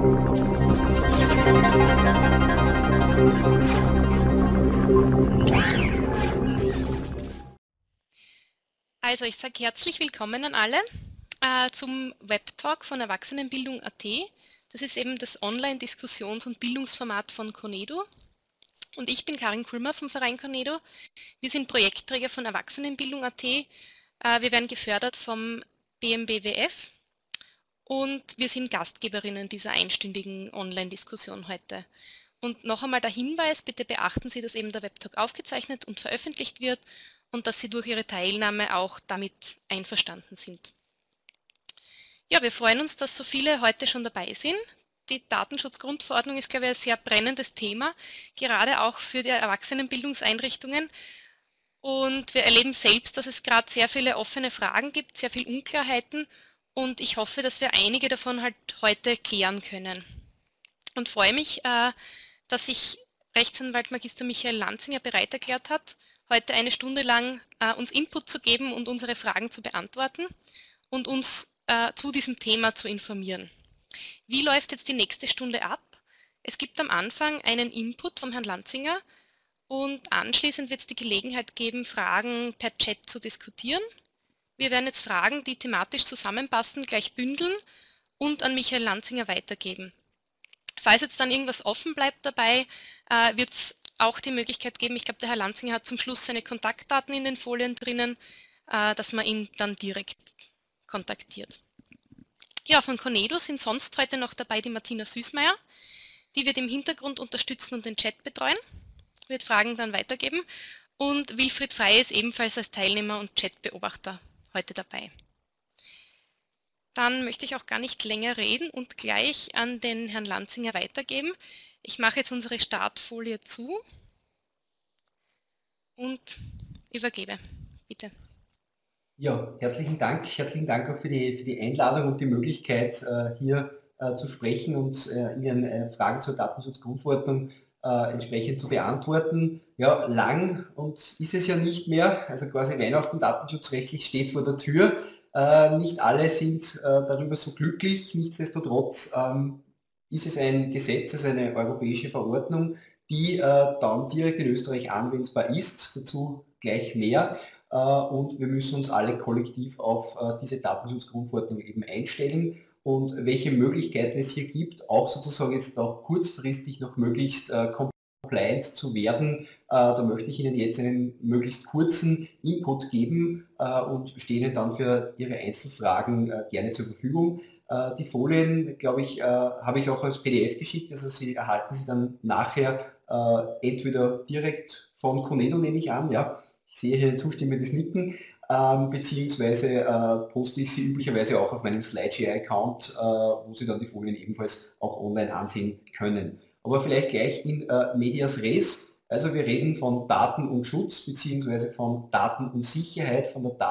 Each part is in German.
Also ich sage herzlich willkommen an alle zum Webtalk von Erwachsenenbildung.at. Das ist eben das Online-Diskussions- und Bildungsformat von Conedo. Und ich bin Karin Kulmer vom Verein Conedo. Wir sind Projektträger von Erwachsenenbildung.at. Wir werden gefördert vom BMBWF und wir sind Gastgeberinnen dieser einstündigen Online-Diskussion heute. Und noch einmal der Hinweis, bitte beachten Sie, dass eben der Webtalk aufgezeichnet und veröffentlicht wird und dass Sie durch Ihre Teilnahme auch damit einverstanden sind. Ja, wir freuen uns, dass so viele heute schon dabei sind. Die Datenschutzgrundverordnung ist, glaube ich, ein sehr brennendes Thema, gerade auch für die Erwachsenenbildungseinrichtungen. Und wir erleben selbst, dass es gerade sehr viele offene Fragen gibt, sehr viele Unklarheiten und ich hoffe, dass wir einige davon halt heute klären können. Und freue mich, dass sich Rechtsanwalt Magister Michael Lanzinger bereit erklärt hat, heute eine Stunde lang uns Input zu geben und unsere Fragen zu beantworten und uns zu diesem Thema zu informieren. Wie läuft jetzt die nächste Stunde ab? Es gibt am Anfang einen Input vom Herrn Lanzinger und anschließend wird es die Gelegenheit geben, Fragen per Chat zu diskutieren. Wir werden jetzt Fragen, die thematisch zusammenpassen, gleich bündeln und an Michael Lanzinger weitergeben. Falls jetzt dann irgendwas offen bleibt dabei, wird es auch die Möglichkeit geben, ich glaube, der Herr Lanzinger hat zum Schluss seine Kontaktdaten in den Folien drinnen, dass man ihn dann direkt kontaktiert. Ja, von Conedo sind sonst heute noch dabei die Martina Süßmeier, die wird im Hintergrund unterstützen und den Chat betreuen, wird Fragen dann weitergeben und Wilfried Frey ist ebenfalls als Teilnehmer und Chatbeobachter heute dabei. Dann möchte ich auch gar nicht länger reden und gleich an den Herrn Lanzinger weitergeben. Ich mache jetzt unsere Startfolie zu und übergebe. Bitte. Ja, herzlichen Dank auch für die Einladung und die Möglichkeit, hier zu sprechen und Ihnen Fragen zur Datenschutzgrundverordnung entsprechend zu beantworten. Ja, lang und ist es ja nicht mehr, also quasi Weihnachten datenschutzrechtlich steht vor der Tür. Nicht alle sind darüber so glücklich, nichtsdestotrotz ist es ein Gesetz, also eine europäische Verordnung, die dann direkt in Österreich anwendbar ist, dazu gleich mehr. Und wir müssen uns alle kollektiv auf diese Datenschutzgrundverordnung eben einstellen und welche Möglichkeiten es hier gibt, auch sozusagen jetzt auch kurzfristig noch möglichst compliant zu werden. Da möchte ich Ihnen jetzt einen möglichst kurzen Input geben und stehe Ihnen dann für Ihre Einzelfragen gerne zur Verfügung. Die Folien, glaube ich, habe ich auch als PDF geschickt, also Sie erhalten sie dann nachher entweder direkt von Conedo, nehme ich an, ja. Ich sehe hier ein zustimmendes Nicken, beziehungsweise poste ich sie üblicherweise auch auf meinem SlideShare-Account, wo Sie dann die Folien ebenfalls auch online ansehen können. Aber vielleicht gleich in medias res. Also wir reden von Daten und Schutz, beziehungsweise von Daten und Sicherheit, von der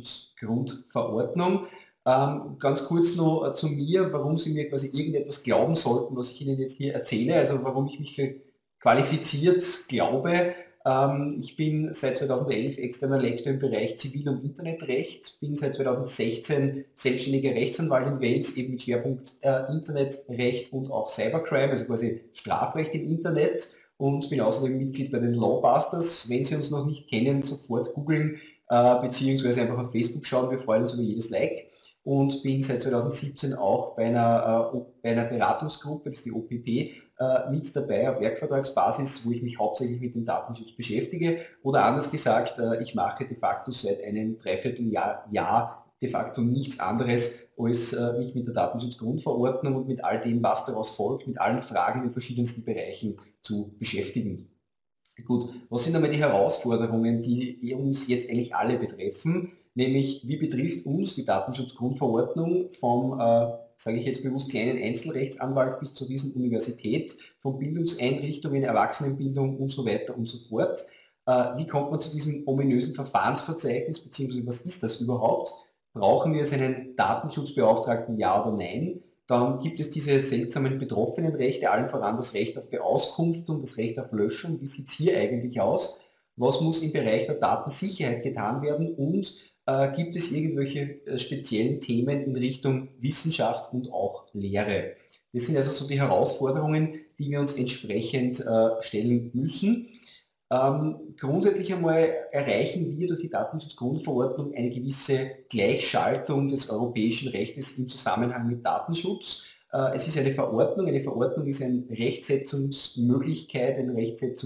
Datenschutzgrundverordnung. Ganz kurz noch zu mir, warum Sie mir quasi irgendetwas glauben sollten, was ich Ihnen jetzt hier erzähle, also warum ich mich für qualifiziert glaube. Ich bin seit 2011 externer Lektor im Bereich Zivil- und Internetrecht, bin seit 2016 selbstständiger Rechtsanwalt in Wels, eben mit Schwerpunkt Internetrecht und auch Cybercrime, also quasi Strafrecht im Internet, und bin außerdem Mitglied bei den Lawbusters. Wenn Sie uns noch nicht kennen, sofort googeln, beziehungsweise einfach auf Facebook schauen, wir freuen uns über jedes Like. Und bin seit 2017 auch bei einer Beratungsgruppe, das ist die OPP, mit dabei auf Werkvertragsbasis, wo ich mich hauptsächlich mit dem Datenschutz beschäftige. Oder anders gesagt, ich mache de facto seit einem Dreivierteljahr de facto nichts anderes, als mich mit der Datenschutzgrundverordnung und mit all dem, was daraus folgt, mit allen Fragen in den verschiedensten Bereichen zu beschäftigen. Gut, was sind einmal die Herausforderungen, die uns jetzt eigentlich alle betreffen? Nämlich, wie betrifft uns die Datenschutzgrundverordnung vom, sage ich jetzt bewusst, kleinen Einzelrechtsanwalt bis zur Riesenuniversität, von Bildungseinrichtungen, Erwachsenenbildung und so weiter und so fort. Wie kommt man zu diesem ominösen Verfahrensverzeichnis, beziehungsweise was ist das überhaupt? Brauchen wir jetzt einen Datenschutzbeauftragten, ja oder nein? Dann gibt es diese seltsamen Betroffenenrechte, allen voran das Recht auf Beauskunft und das Recht auf Löschung. Wie sieht es hier eigentlich aus? Was muss im Bereich der Datensicherheit getan werden? Und gibt es irgendwelche speziellen Themen in Richtung Wissenschaft und auch Lehre? Das sind also so die Herausforderungen, die wir uns entsprechend stellen müssen. Grundsätzlich einmal erreichen wir durch die Datenschutzgrundverordnung eine gewisse Gleichschaltung des europäischen Rechtes im Zusammenhang mit Datenschutz. Es ist eine Verordnung ist eine Rechtsetzungsmöglichkeit, ein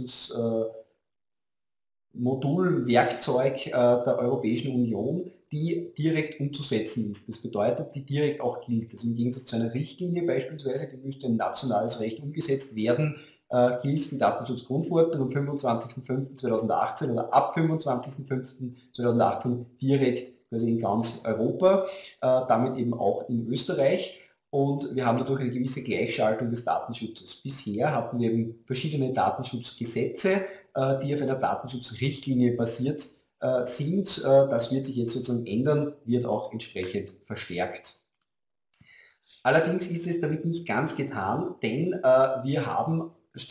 Rechtsetzungsmodul, Werkzeug der Europäischen Union, die direkt umzusetzen ist. Das bedeutet, die direkt auch gilt. Also im Gegensatz zu einer Richtlinie beispielsweise, die müsste in nationales Recht umgesetzt werden, gilt die Datenschutzgrundverordnung am 25.05.2018 oder ab 25.05.2018 direkt quasi in ganz Europa, damit eben auch in Österreich. Und wir haben dadurch eine gewisse Gleichschaltung des Datenschutzes. Bisher hatten wir eben verschiedene Datenschutzgesetze, die auf einer Datenschutzrichtlinie basiert sind. Das wird sich jetzt sozusagen ändern, wird auch entsprechend verstärkt. Allerdings ist es damit nicht ganz getan, denn wir haben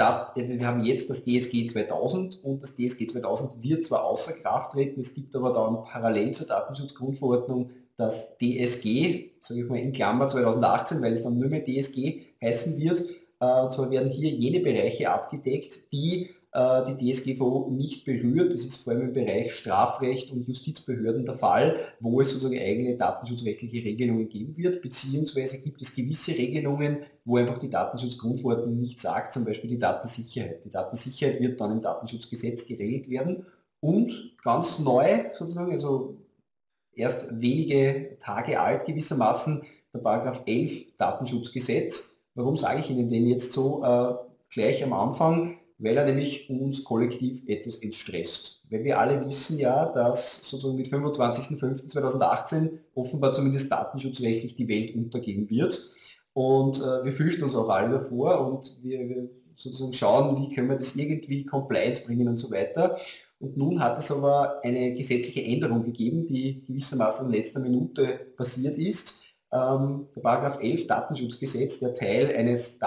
jetzt das DSG 2000 und das DSG 2000 wird zwar außer Kraft treten, es gibt aber dann parallel zur Datenschutzgrundverordnung das DSG, sage ich mal in Klammer 2018, weil es dann nur mehr DSG heißen wird. Und zwar werden hier jene Bereiche abgedeckt, die die DSGVO nicht berührt. Das ist vor allem im Bereich Strafrecht und Justizbehörden der Fall, wo es sozusagen eigene datenschutzrechtliche Regelungen geben wird, beziehungsweise gibt es gewisse Regelungen, wo einfach die Datenschutzgrundverordnung nicht sagt, zum Beispiel die Datensicherheit. Die Datensicherheit wird dann im Datenschutzgesetz geregelt werden und ganz neu sozusagen, also erst wenige Tage alt gewissermaßen, der Paragraph 11 Datenschutzgesetz. Warum sage ich Ihnen den jetzt so gleich am Anfang? Weil er nämlich uns kollektiv etwas entstresst. Weil wir alle wissen ja, dass sozusagen mit 25.05.2018 offenbar zumindest datenschutzrechtlich die Welt untergehen wird. Und wir fürchten uns auch alle davor und wir sozusagen schauen, wie können wir das irgendwie compliant bringen und so weiter. Und nun hat es aber eine gesetzliche Änderung gegeben, die gewissermaßen in letzter Minute passiert ist. Der Paragraph 11 Datenschutzgesetz, der Teil eines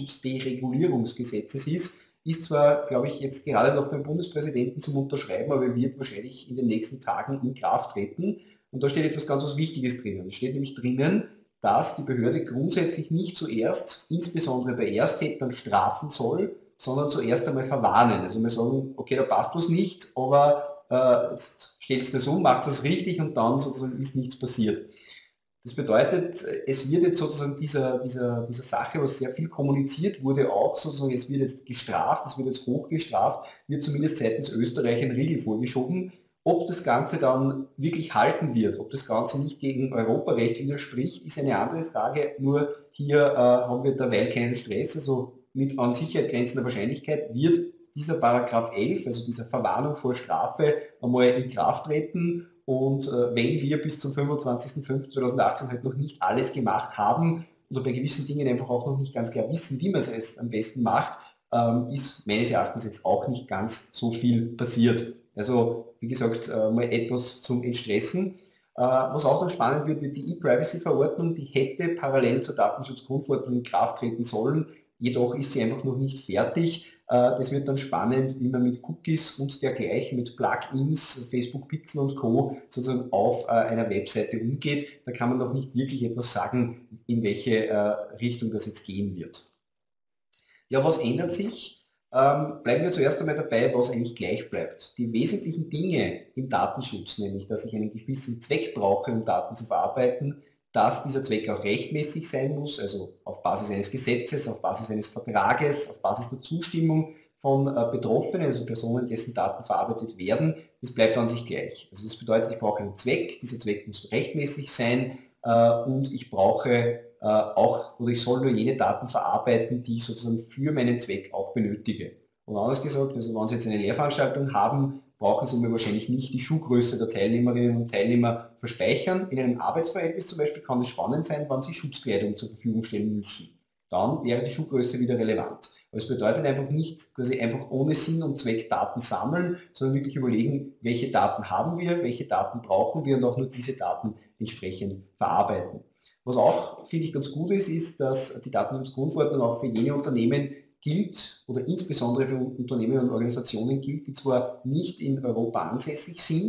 Datenschutzderegulierungsgesetzes ist zwar, glaube ich, jetzt gerade noch beim Bundespräsidenten zum Unterschreiben, aber wird wahrscheinlich in den nächsten Tagen in Kraft treten. Und da steht etwas ganz was Wichtiges drinnen. Es steht nämlich drinnen, dass die Behörde grundsätzlich nicht zuerst, insbesondere bei Ersttätern, strafen soll, sondern zuerst einmal verwarnen. Also wir sagen, okay, da passt was nicht, aber jetzt stellt es das um, macht es richtig und dann sozusagen ist nichts passiert. Das bedeutet, es wird jetzt sozusagen dieser Sache, was sehr viel kommuniziert wurde, auch sozusagen, es wird jetzt gestraft, es wird jetzt hochgestraft, wird zumindest seitens Österreich ein Riegel vorgeschoben. Ob das Ganze dann wirklich halten wird, ob das Ganze nicht gegen Europarecht widerspricht, ist eine andere Frage. Nur hier haben wir derweil keinen Stress, also mit an Sicherheit grenzender Wahrscheinlichkeit wird dieser Paragraph 11, also dieser Verwarnung vor Strafe, einmal in Kraft treten. Und wenn wir bis zum 25.05.2018 halt noch nicht alles gemacht haben oder bei gewissen Dingen einfach auch noch nicht ganz klar wissen, wie man es am besten macht, ist meines Erachtens jetzt auch nicht ganz so viel passiert. Also wie gesagt, mal etwas zum Entstressen. Was auch noch spannend wird, wird die E-Privacy-Verordnung, die hätte parallel zur Datenschutzgrundverordnung in Kraft treten sollen, jedoch ist sie einfach noch nicht fertig. Das wird dann spannend, wie man mit Cookies und dergleichen, mit Plugins, Facebook Pixel und Co. sozusagen auf einer Webseite umgeht. Da kann man noch nicht wirklich etwas sagen, in welche Richtung das jetzt gehen wird. Ja, was ändert sich? Bleiben wir zuerst einmal dabei, was eigentlich gleich bleibt. Die wesentlichen Dinge im Datenschutz, nämlich dass ich einen gewissen Zweck brauche, um Daten zu verarbeiten, dass dieser Zweck auch rechtmäßig sein muss, also auf Basis eines Gesetzes, auf Basis eines Vertrages, auf Basis der Zustimmung von Betroffenen, also Personen, dessen Daten verarbeitet werden, das bleibt an sich gleich. Also das bedeutet, ich brauche einen Zweck, dieser Zweck muss rechtmäßig sein und ich brauche auch, oder ich soll nur jene Daten verarbeiten, die ich sozusagen für meinen Zweck auch benötige. Und anders gesagt, also wenn Sie jetzt eine Lehrveranstaltung haben, brauchen Sie mir wahrscheinlich nicht die Schuhgröße der Teilnehmerinnen und Teilnehmer verspeichern. In einem Arbeitsverhältnis zum Beispiel kann es spannend sein, wann Sie Schutzkleidung zur Verfügung stellen müssen. Dann wäre die Schuhgröße wieder relevant. Aber es bedeutet einfach nicht, quasi einfach ohne Sinn und Zweck Daten sammeln, sondern wirklich überlegen, welche Daten haben wir, welche Daten brauchen wir und auch nur diese Daten entsprechend verarbeiten. Was auch, finde ich, ganz gut ist, ist, dass die Datenschutzgrundverordnung auch für jene Unternehmen gilt oder insbesondere für Unternehmen und Organisationen gilt, die zwar nicht in Europa ansässig sind,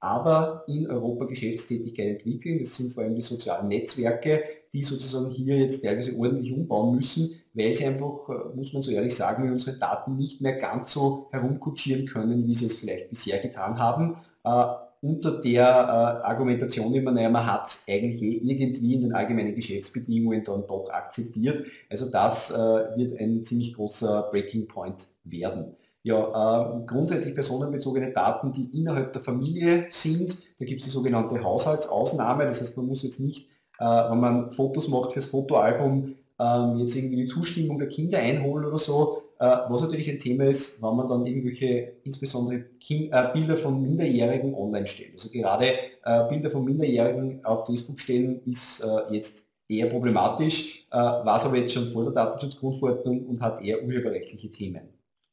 aber in Europa Geschäftstätigkeit entwickeln. Das sind vor allem die sozialen Netzwerke, die sozusagen hier jetzt teilweise ordentlich umbauen müssen, weil sie einfach, muss man so ehrlich sagen, unsere Daten nicht mehr ganz so herumkutschieren können, wie sie es vielleicht bisher getan haben. Unter der Argumentation immer, naja, man hat es eigentlich irgendwie in den allgemeinen Geschäftsbedingungen dann doch akzeptiert. Also das wird ein ziemlich großer Breaking Point werden. Ja, grundsätzlich personenbezogene Daten, die innerhalb der Familie sind, da gibt es die sogenannte Haushaltsausnahme. Das heißt, man muss jetzt nicht, wenn man Fotos macht fürs Fotoalbum, jetzt irgendwie die Zustimmung der Kinder einholen oder so. Was natürlich ein Thema ist, wenn man dann irgendwelche, insbesondere Bilder von Minderjährigen online stellt. Also gerade Bilder von Minderjährigen auf Facebook stellen ist jetzt eher problematisch, war es aber jetzt schon vor der Datenschutzgrundverordnung und hat eher urheberrechtliche Themen.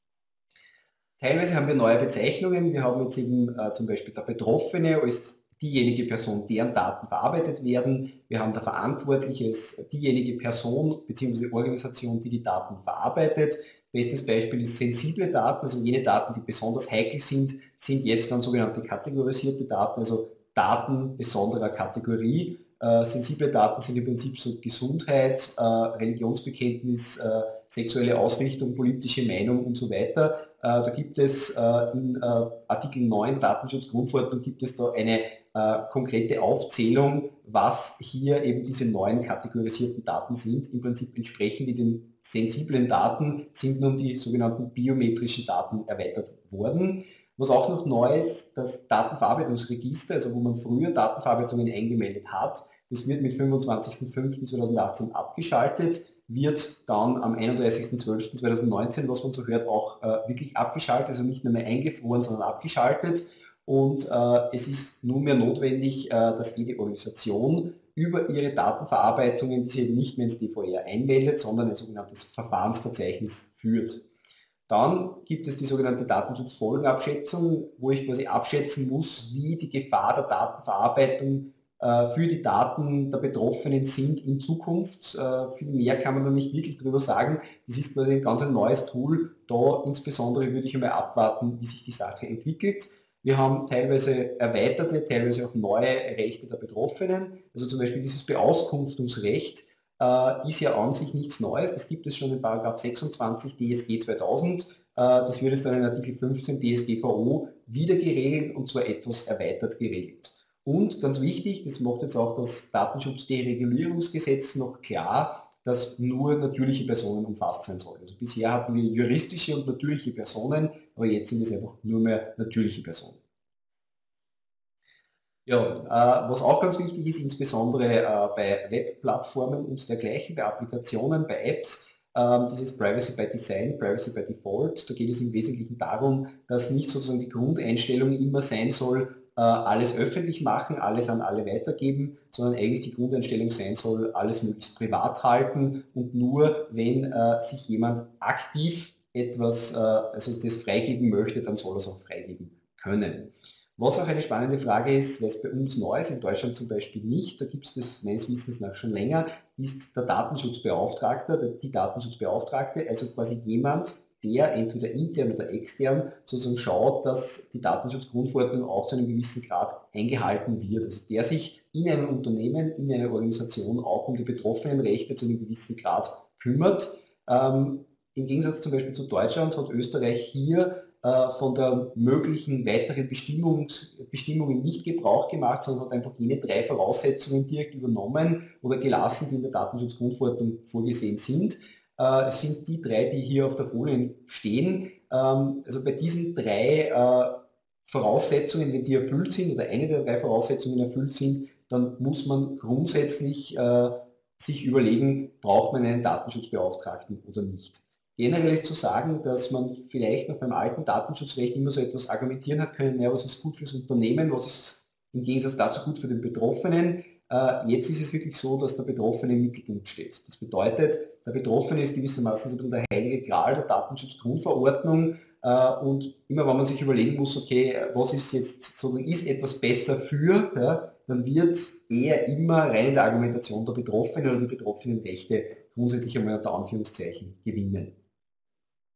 Teilweise haben wir neue Bezeichnungen. Wir haben jetzt eben zum Beispiel der Betroffene als diejenige Person, deren Daten verarbeitet werden. Wir haben der Verantwortliche als diejenige Person bzw. Organisation, die die Daten verarbeitet. Bestes Beispiel ist sensible Daten, also jene Daten, die besonders heikel sind jetzt dann sogenannte kategorisierte Daten, also Daten besonderer Kategorie. Sensible Daten sind im Prinzip so Gesundheit, Religionsbekenntnis, sexuelle Ausrichtung, politische Meinung und so weiter. Da gibt es in Artikel 9 Datenschutzgrundverordnung gibt es da eine konkrete Aufzählung, was hier eben diese neuen kategorisierten Daten sind. Im Prinzip entsprechen die den sensiblen Daten, sind nun die sogenannten biometrischen Daten erweitert worden. Was auch noch neu ist, das Datenverarbeitungsregister, also wo man früher Datenverarbeitungen eingemeldet hat, das wird mit 25.05.2018 abgeschaltet, wird dann am 31.12.2019, was man so hört, auch wirklich abgeschaltet, also nicht nur mehr eingefroren, sondern abgeschaltet. Und es ist nunmehr notwendig, dass jede Organisation über ihre Datenverarbeitungen diese nicht mehr ins DVR einmeldet, sondern ein sogenanntes Verfahrensverzeichnis führt. Dann gibt es die sogenannte Datenschutzfolgenabschätzung, wo ich quasi abschätzen muss, wie die Gefahr der Datenverarbeitung für die Daten der Betroffenen sind in Zukunft. Viel mehr kann man da nicht wirklich darüber sagen. Das ist quasi ein ganz neues Tool. Da insbesondere würde ich einmal abwarten, wie sich die Sache entwickelt. Wir haben teilweise erweiterte, teilweise auch neue Rechte der Betroffenen. Also zum Beispiel dieses Beauskunftungsrecht ist ja an sich nichts Neues. Das gibt es schon in § 26 DSG 2000. Das wird jetzt dann in Artikel 15 DSGVO wieder geregelt und zwar etwas erweitert geregelt. Und ganz wichtig, das macht jetzt auch das Datenschutzderegulierungsgesetz noch klar, dass nur natürliche Personen umfasst sein sollen. Also bisher hatten wir juristische und natürliche Personen, aber jetzt sind es einfach nur mehr natürliche Personen. Ja, was auch ganz wichtig ist, insbesondere bei Webplattformen und dergleichen, bei Applikationen, bei Apps, dieses Privacy by Design, Privacy by Default, da geht es im Wesentlichen darum, dass nicht sozusagen die Grundeinstellung immer sein soll, alles öffentlich machen, alles an alle weitergeben, sondern eigentlich die Grundeinstellung sein soll, alles möglichst privat halten und nur wenn sich jemand aktiv etwas, also das freigeben möchte, dann soll er es auch freigeben können. Was auch eine spannende Frage ist, weil es bei uns neu ist, in Deutschland zum Beispiel nicht, da gibt es das meines Wissens nach schon länger, ist der Datenschutzbeauftragte, die Datenschutzbeauftragte, also quasi jemand, der entweder intern oder extern sozusagen schaut, dass die Datenschutzgrundverordnung auch zu einem gewissen Grad eingehalten wird. Also der sich in einem Unternehmen, in einer Organisation auch um die betroffenen Rechte zu einem gewissen Grad kümmert. Im Gegensatz zum Beispiel zu Deutschland hat Österreich hier von der möglichen weiteren Bestimmungen nicht Gebrauch gemacht, sondern hat einfach jene 3 Voraussetzungen direkt übernommen oder gelassen, die in der Datenschutzgrundverordnung vorgesehen sind. Es sind die 3, die hier auf der Folie stehen. Also bei diesen 3 Voraussetzungen, wenn die erfüllt sind oder eine der 3 Voraussetzungen erfüllt sind, dann muss man grundsätzlich sich überlegen, braucht man einen Datenschutzbeauftragten oder nicht. Generell ist zu sagen, dass man vielleicht noch beim alten Datenschutzrecht immer so etwas argumentieren hat können, ja, was ist gut fürs Unternehmen, was ist im Gegensatz dazu gut für den Betroffenen. Jetzt ist es wirklich so, dass der Betroffene im Mittelpunkt steht. Das bedeutet, der Betroffene ist gewissermaßen so ein bisschen der heilige Gral der Datenschutzgrundverordnung und immer wenn man sich überlegen muss, okay, was ist jetzt sozusagen, ist etwas besser für, ja, dann wird eher immer rein in der Argumentation der Betroffenen oder die betroffenen Rechte grundsätzlich einmal unter Anführungszeichen gewinnen.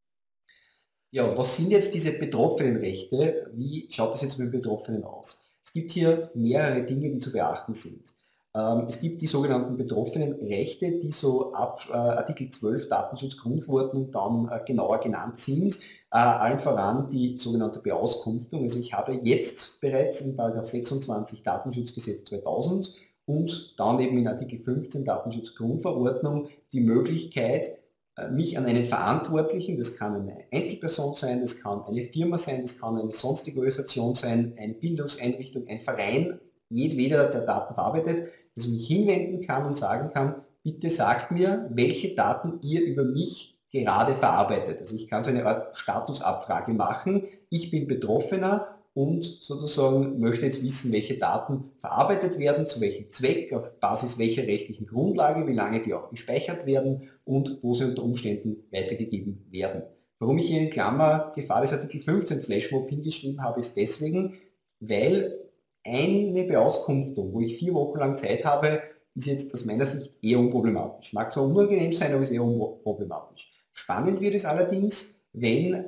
Ja, was sind jetzt diese betroffenen Rechte? Wie schaut das jetzt mit den Betroffenen aus? Es Es gibt hier mehrere Dinge, die zu beachten sind. Es gibt die sogenannten betroffenen Rechte, die so ab Artikel 12 Datenschutzgrundverordnung dann genauer genannt sind. Allen voran die sogenannte Beauskunftung. Also ich habe jetzt bereits in § 26 Datenschutzgesetz 2000 und dann eben in Artikel 15 Datenschutzgrundverordnung die Möglichkeit, mich an einen Verantwortlichen, das kann eine Einzelperson sein, das kann eine Firma sein, das kann eine sonstige Organisation sein, eine Bildungseinrichtung, ein Verein, jedweder, der Daten verarbeitet, dass ich mich hinwenden kann und sagen kann, bitte sagt mir, welche Daten ihr über mich gerade verarbeitet. Also ich kann so eine Art Statusabfrage machen. Ich bin Betroffener und sozusagen möchte jetzt wissen, welche Daten verarbeitet werden, zu welchem Zweck, auf Basis welcher rechtlichen Grundlage, wie lange die auch gespeichert werden und wo sie unter Umständen weitergegeben werden. Warum ich hier in Klammer Gefahr des Artikel 15 Flashmob hingeschrieben habe, ist deswegen, weil eine Beauskunftung, wo ich 4 Wochen lang Zeit habe, ist jetzt aus meiner Sicht eher unproblematisch. Mag zwar unangenehm sein, aber ist eher unproblematisch. Spannend wird es allerdings, wenn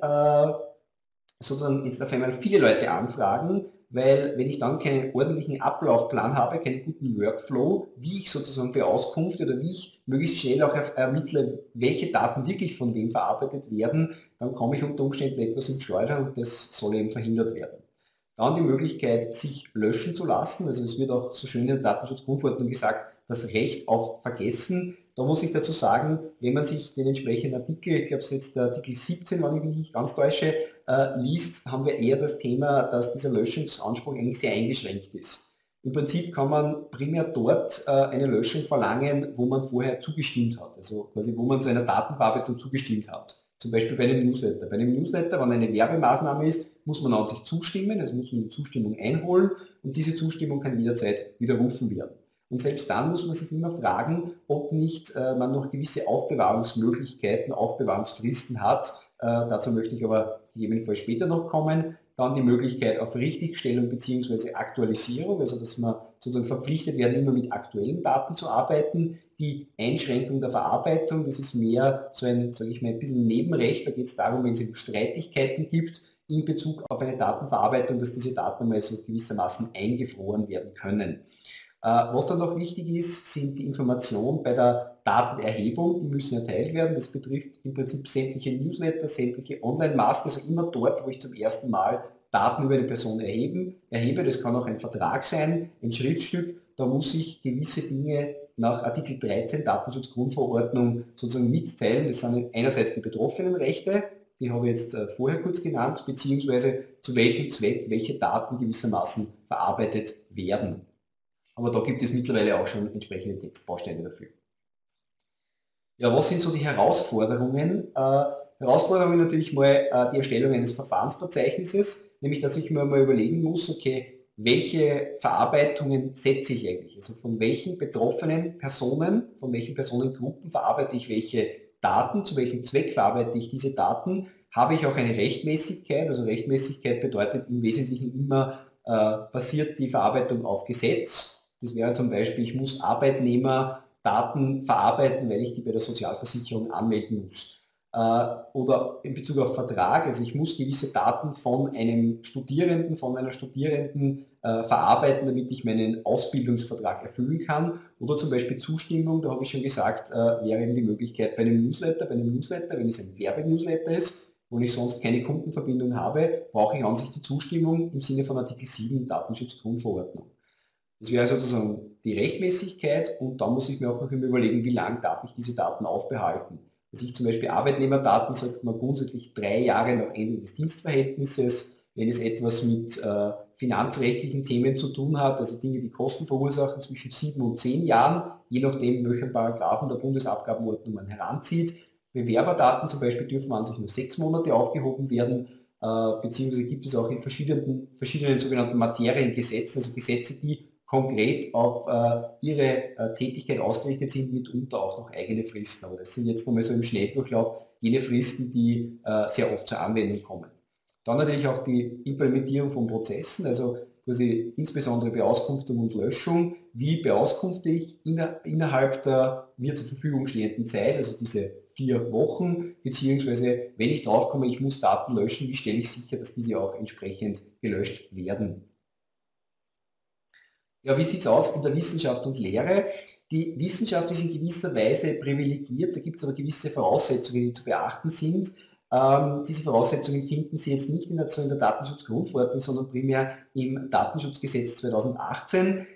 sozusagen jetzt auf einmal viele Leute anfragen, weil wenn ich dann keinen ordentlichen Ablaufplan habe, keinen guten Workflow, wie ich sozusagen beauskunfte oder wie ich möglichst schnell auch ermittle, welche Daten wirklich von wem verarbeitet werden, dann komme ich unter Umständen etwas ins Schleudern und das soll eben verhindert werden. Dann die Möglichkeit, sich löschen zu lassen. Also es wird auch so schön in der Datenschutzgrundverordnung gesagt, das Recht auf Vergessen. Da muss ich dazu sagen, wenn man sich den entsprechenden Artikel, ich glaube es ist jetzt der Artikel 17, wenn ich mich nicht ganz täusche, liest, haben wir eher das Thema, dass dieser Löschungsanspruch eigentlich sehr eingeschränkt ist. Im Prinzip kann man primär dort eine Löschung verlangen, wo man vorher zugestimmt hat, also quasi wo man zu einer Datenverarbeitung zugestimmt hat. Zum Beispiel bei einem Newsletter. Bei einem Newsletter, wenn eine Werbemaßnahme ist, muss man an sich zustimmen, also muss man die Zustimmung einholen und diese Zustimmung kann jederzeit widerrufen werden. Und selbst dann muss man sich immer fragen, ob nicht man noch gewisse Aufbewahrungsmöglichkeiten, Aufbewahrungsfristen hat. Dazu möchte ich aber gegebenenfalls später noch kommen. Dann die Möglichkeit auf Richtigstellung bzw. Aktualisierung, also dass man sozusagen verpflichtet werden, immer mit aktuellen Daten zu arbeiten. Die Einschränkung der Verarbeitung, das ist mehr so ein, sage ich mal, ein bisschen Nebenrecht. Da geht es darum, wenn es eben Streitigkeiten gibt in Bezug auf eine Datenverarbeitung, dass diese Daten mal so gewissermaßen eingefroren werden können. Was dann noch wichtig ist, sind die Informationen bei der Datenerhebung, die müssen erteilt werden. Das betrifft im Prinzip sämtliche Newsletter, sämtliche Online-Masken, also immer dort, wo ich zum ersten Mal Daten über eine Person erhebe. Das kann auch ein Vertrag sein, ein Schriftstück. Da muss ich gewisse Dinge nach Artikel 13 Datenschutzgrundverordnung sozusagen mitteilen. Das sind einerseits die betroffenen Rechte, die habe ich jetzt vorher kurz genannt, beziehungsweise zu welchem Zweck welche Daten gewissermaßen verarbeitet werden. Aber da gibt es mittlerweile auch schon entsprechende Textbausteine dafür. Ja, was sind so die Herausforderungen? Herausforderungen natürlich mal die Erstellung eines Verfahrensverzeichnisses, nämlich dass ich mir mal überlegen muss, okay, welche Verarbeitungen setze ich eigentlich? Also von welchen betroffenen Personen, von welchen Personengruppen verarbeite ich welche Daten, zu welchem Zweck verarbeite ich diese Daten? Habe ich auch eine Rechtmäßigkeit? Also Rechtmäßigkeit bedeutet im Wesentlichen immer, basiert die Verarbeitung auf Gesetz. Das wäre zum Beispiel, ich muss Arbeitnehmerdaten verarbeiten, weil ich die bei der Sozialversicherung anmelden muss. Oder in Bezug auf Vertrag, also ich muss gewisse Daten von einem Studierenden, von einer Studierenden verarbeiten, damit ich meinen Ausbildungsvertrag erfüllen kann. Oder zum Beispiel Zustimmung, da habe ich schon gesagt, wäre eben die Möglichkeit bei einem Newsletter, wenn es ein Werbenewsletter ist, wo ich sonst keine Kundenverbindung habe, brauche ich an sich die Zustimmung im Sinne von Artikel 7 Datenschutzgrundverordnung. Das wäre sozusagen die Rechtmäßigkeit und dann muss ich mir auch noch immer überlegen, wie lange darf ich diese Daten aufbehalten. Also ich zum Beispiel Arbeitnehmerdaten sagt man grundsätzlich 3 Jahre nach Ende des Dienstverhältnisses. Wenn es etwas mit finanzrechtlichen Themen zu tun hat, also Dinge, die Kosten verursachen, zwischen 7 und 10 Jahren, je nachdem, welchen Paragraphen der Bundesabgabenordnung man heranzieht. Bewerberdaten zum Beispiel dürfen an sich nur 6 Monate aufgehoben werden, beziehungsweise gibt es auch in verschiedenen sogenannten Materiengesetzen, also Gesetze, die konkret auf ihre Tätigkeit ausgerichtet sind, mitunter auch noch eigene Fristen. Aber das sind jetzt nochmal so im Schnelldurchlauf jene Fristen, die sehr oft zur Anwendung kommen. Dann natürlich auch die Implementierung von Prozessen, also quasi insbesondere Beauskunftung und Löschung. Wie beauskunfte ich innerhalb der mir zur Verfügung stehenden Zeit, also diese 4 Wochen, beziehungsweise wenn ich drauf komme, ich muss Daten löschen, wie stelle ich sicher, dass diese auch entsprechend gelöscht werden. Ja, wie sieht es aus in der Wissenschaft und Lehre? Die Wissenschaft ist in gewisser Weise privilegiert, da gibt es aber gewisse Voraussetzungen, die zu beachten sind. Diese Voraussetzungen finden Sie jetzt nicht in der Datenschutzgrundverordnung, sondern primär im Datenschutzgesetz 2018.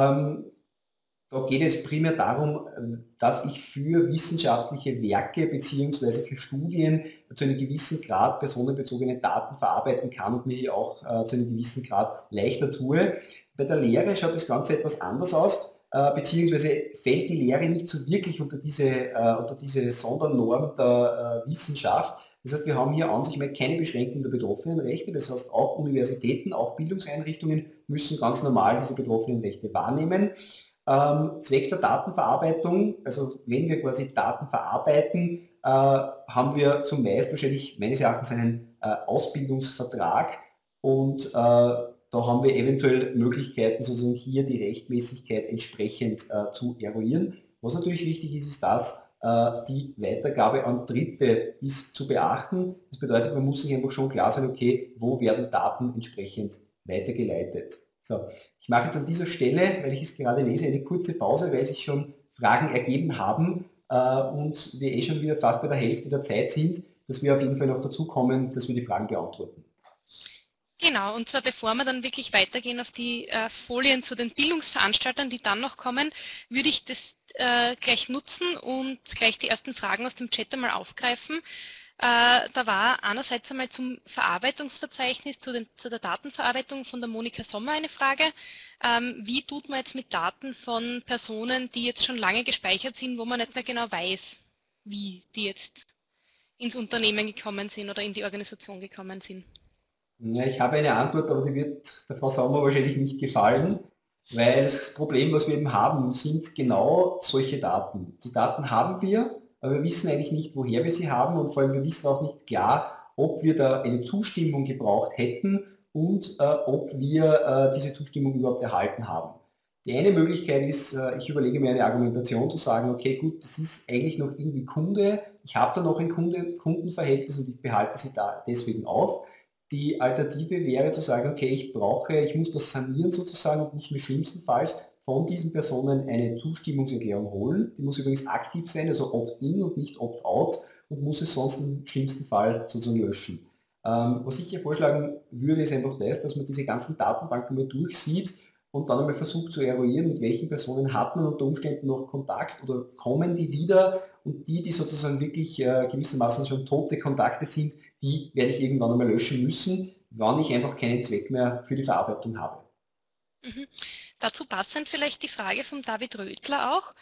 Da geht es primär darum, dass ich für wissenschaftliche Werke bzw. für Studien zu einem gewissen Grad personenbezogene Daten verarbeiten kann und mir hier auch zu einem gewissen Grad leichter tue. Bei der Lehre schaut das Ganze etwas anders aus, beziehungsweise fällt die Lehre nicht so wirklich unter diese Sondernorm der Wissenschaft. Das heißt, wir haben hier an sich mal keine Beschränkung der Betroffenenrechte. Das heißt, auch Universitäten, auch Bildungseinrichtungen müssen ganz normal diese Betroffenenrechte wahrnehmen. Zweck der Datenverarbeitung, also wenn wir quasi Daten verarbeiten, haben wir zumeist wahrscheinlich meines Erachtens einen Ausbildungsvertrag und da haben wir eventuell Möglichkeiten, sozusagen hier die Rechtmäßigkeit entsprechend zu eruieren. Was natürlich wichtig ist, ist, dass die Weitergabe an Dritte ist zu beachten. Das bedeutet, man muss sich einfach schon klar sein, okay, wo werden Daten entsprechend weitergeleitet. So, ich mache jetzt an dieser Stelle, weil ich es gerade lese, eine kurze Pause, weil sich schon Fragen ergeben haben und wir schon wieder fast bei der Hälfte der Zeit sind, dass wir auf jeden Fall noch dazu kommen, dass wir die Fragen beantworten. Genau, und zwar bevor wir dann wirklich weitergehen auf die Folien zu den Bildungsveranstaltern, die dann noch kommen, würde ich das gleich nutzen und gleich die ersten Fragen aus dem Chat einmal aufgreifen. Da war einerseits einmal zum Verarbeitungsverzeichnis, zu der Datenverarbeitung von der Monika Sommer eine Frage. Wie tut man jetzt mit Daten von Personen, die jetzt schon lange gespeichert sind, wo man nicht mehr genau weiß, wie die jetzt ins Unternehmen gekommen sind oder in die Organisation gekommen sind? Ja, ich habe eine Antwort, aber die wird der Frau Sommer wahrscheinlich nicht gefallen, weil das Problem, was wir eben haben, sind genau solche Daten. Die Daten haben wir, aber wir wissen eigentlich nicht, woher wir sie haben und vor allem wir wissen auch nicht klar, ob wir da eine Zustimmung gebraucht hätten und ob wir diese Zustimmung überhaupt erhalten haben. Die eine Möglichkeit ist, ich überlege mir eine Argumentation zu sagen, okay, gut, das ist eigentlich noch irgendwie Kunde, ich habe da noch ein Kundenverhältnis und ich behalte sie da deswegen auf. Die Alternative wäre zu sagen, okay, ich muss das sanieren sozusagen und muss mir schlimmstenfalls von diesen Personen eine Zustimmungserklärung holen. Die muss übrigens aktiv sein, also Opt-in und nicht Opt-out und muss es sonst im schlimmsten Fall sozusagen löschen. Was ich hier vorschlagen würde, ist einfach das, dass man diese ganzen Datenbanken mal durchsieht und dann einmal versucht zu eruieren, mit welchen Personen hat man unter Umständen noch Kontakt oder kommen die wieder und die sozusagen wirklich gewissermaßen schon tote Kontakte sind, die werde ich irgendwann einmal löschen müssen, wann ich einfach keinen Zweck mehr für die Verarbeitung habe. Mhm. Dazu passend vielleicht die Frage von David Rödler auch,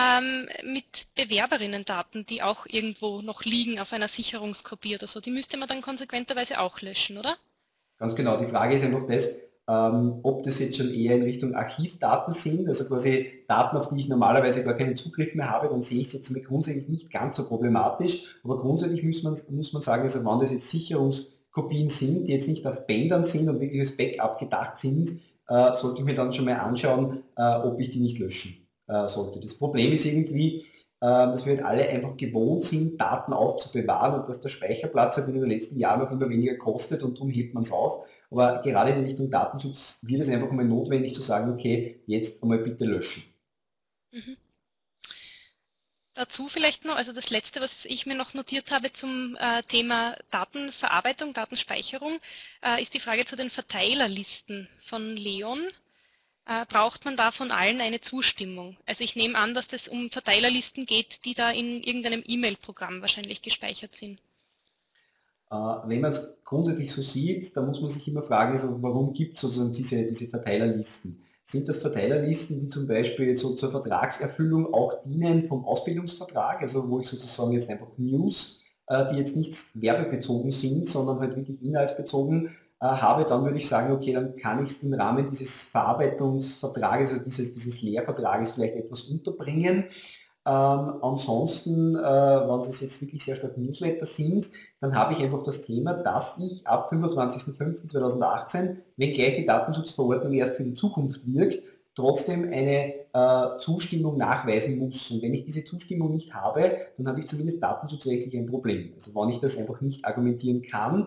mit Bewerberinnendaten, die auch irgendwo noch liegen auf einer Sicherungskopie oder so, die müsste man dann konsequenterweise auch löschen, oder? Ganz genau, die Frage ist einfach das, ob das jetzt schon eher in Richtung Archivdaten sind, also quasi Daten, auf die ich normalerweise gar keinen Zugriff mehr habe, dann sehe ich es jetzt grundsätzlich nicht ganz so problematisch, aber grundsätzlich muss man sagen, also wenn das jetzt Sicherungskopien sind, die jetzt nicht auf Bändern sind und wirklich als Backup gedacht sind, sollte ich mir dann schon mal anschauen, ob ich die nicht löschen sollte. Das Problem ist irgendwie, dass wir halt alle einfach gewohnt sind, Daten aufzubewahren und dass der Speicherplatz halt in den letzten Jahren noch immer weniger kostet und darum hebt man es auf. Aber gerade in Richtung Datenschutz wird es einfach mal notwendig zu sagen, okay, jetzt einmal bitte löschen. Mhm. Dazu vielleicht noch, also das Letzte, was ich mir noch notiert habe zum Thema Datenverarbeitung, Datenspeicherung, ist die Frage zu den Verteilerlisten von Leon. Braucht man da von allen eine Zustimmung? Also ich nehme an, dass es um Verteilerlisten geht, die da in irgendeinem E-Mail-Programm wahrscheinlich gespeichert sind. Wenn man es grundsätzlich so sieht, dann muss man sich immer fragen, also warum gibt es sozusagen diese Verteilerlisten? Sind das Verteilerlisten, die zum Beispiel so zur Vertragserfüllung auch dienen vom Ausbildungsvertrag, also wo ich sozusagen jetzt einfach News, die jetzt nicht werbebezogen sind, sondern halt wirklich inhaltsbezogen habe, dann würde ich sagen, okay, dann kann ich es im Rahmen dieses Verarbeitungsvertrages, also dieses Lehrvertrages vielleicht etwas unterbringen. Ansonsten, wenn es jetzt wirklich sehr stark Newsletter sind, dann habe ich einfach das Thema, dass ich ab 25.05.2018, wenngleich die Datenschutzverordnung erst für die Zukunft wirkt, trotzdem eine Zustimmung nachweisen muss. Und wenn ich diese Zustimmung nicht habe, dann habe ich zumindest datenschutzrechtlich ein Problem. Also wenn ich das einfach nicht argumentieren kann,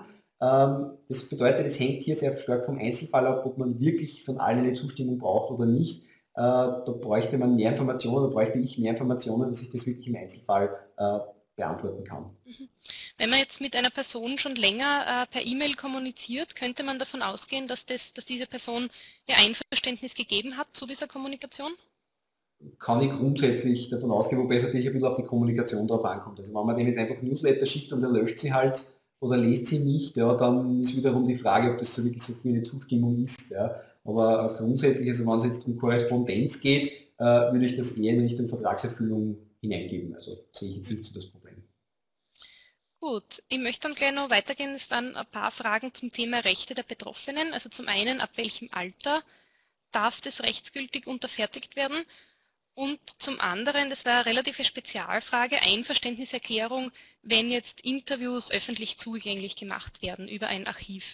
Das bedeutet, es hängt hier sehr stark vom Einzelfall ab, ob man wirklich von allen eine Zustimmung braucht oder nicht. Da bräuchte man mehr Informationen, da bräuchte ich mehr Informationen, dass ich das wirklich im Einzelfall beantworten kann. Wenn man jetzt mit einer Person schon länger per E-Mail kommuniziert, könnte man davon ausgehen, dass diese Person ihr Einverständnis gegeben hat zu dieser Kommunikation? Kann ich grundsätzlich davon ausgehen, wobei es natürlich ein bisschen auf die Kommunikation drauf ankommt. Also wenn man dem jetzt einfach Newsletter schickt und er löscht sie halt oder liest sie nicht, ja, dann ist wiederum die Frage, ob das so wirklich so viel eine Zustimmung ist. Ja. Aber grundsätzlich, also wenn es jetzt um Korrespondenz geht, würde ich das eher in Richtung Vertragserfüllung hineingeben. Also sehe ich jetzt nicht so das Problem. Gut, ich möchte dann gleich noch weitergehen. Es waren ein paar Fragen zum Thema Rechte der Betroffenen. Also zum einen, ab welchem Alter darf das rechtsgültig unterfertigt werden? Und zum anderen, das war eine relative Spezialfrage, Einverständniserklärung, wenn jetzt Interviews öffentlich zugänglich gemacht werden über ein Archiv.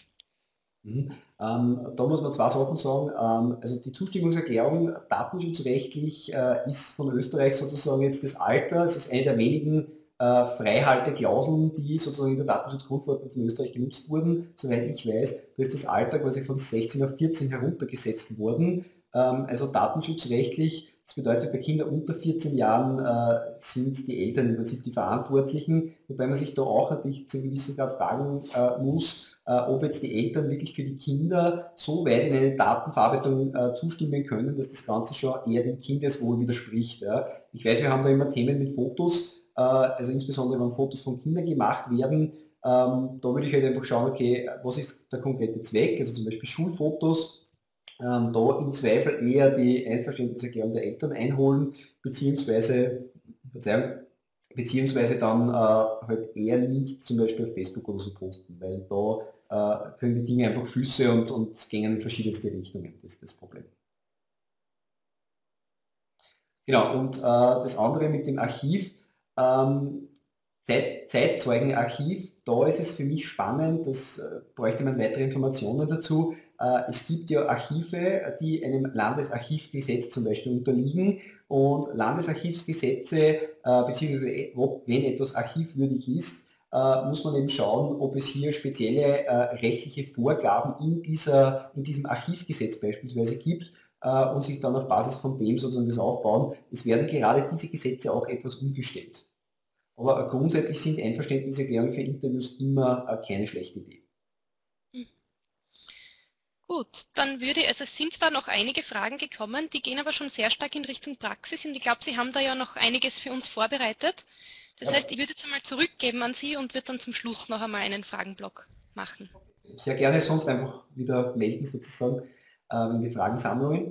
Da muss man zwei Sachen sagen. Also die Zustimmungserklärung datenschutzrechtlich ist von Österreich sozusagen jetzt das Alter. Es ist eine der wenigen Freihalteklauseln, die sozusagen in der Datenschutzgrundverordnung von Österreich genutzt wurden. Soweit ich weiß, da ist das Alter quasi von 16 auf 14 heruntergesetzt worden. Also datenschutzrechtlich, das bedeutet, bei Kindern unter 14 Jahren sind die Eltern im Prinzip die Verantwortlichen, wobei man sich da auch natürlich zu einem gewissen Grad fragen muss, ob jetzt die Eltern wirklich für die Kinder so weit in eine Datenverarbeitung zustimmen können, dass das Ganze schon eher dem Kindeswohl widerspricht. Ja. Ich weiß, wir haben da immer Themen mit Fotos, also insbesondere wenn Fotos von Kindern gemacht werden, da würde ich halt einfach schauen, okay, was ist der konkrete Zweck, also zum Beispiel Schulfotos, da im Zweifel eher die Einverständniserklärung der Eltern einholen, beziehungsweise dann halt eher nicht zum Beispiel auf Facebook oder so posten, weil da können die Dinge einfach Füße und gehen in verschiedenste Richtungen, das ist das Problem. Genau, und das andere mit dem Archiv, Zeitzeugenarchiv, da ist es für mich spannend, das bräuchte man weitere Informationen dazu. Es gibt ja Archive, die einem Landesarchivgesetz zum Beispiel unterliegen und Landesarchivsgesetze, beziehungsweise wenn etwas archivwürdig ist, muss man eben schauen, ob es hier spezielle rechtliche Vorgaben in diesem Archivgesetz beispielsweise gibt und sich dann auf Basis von dem sozusagen das aufbauen. Es werden gerade diese Gesetze auch etwas umgestellt. Aber grundsätzlich sind Einverständniserklärungen für Interviews immer keine schlechte Idee. Gut, dann es sind zwar noch einige Fragen gekommen, die gehen aber schon sehr stark in Richtung Praxis und ich glaube, Sie haben da ja noch einiges für uns vorbereitet. Das heißt, ich würde jetzt einmal zurückgeben an Sie und würde dann zum Schluss noch einmal einen Fragenblock machen. Sehr gerne, sonst einfach wieder melden sozusagen in die Fragensammlungen.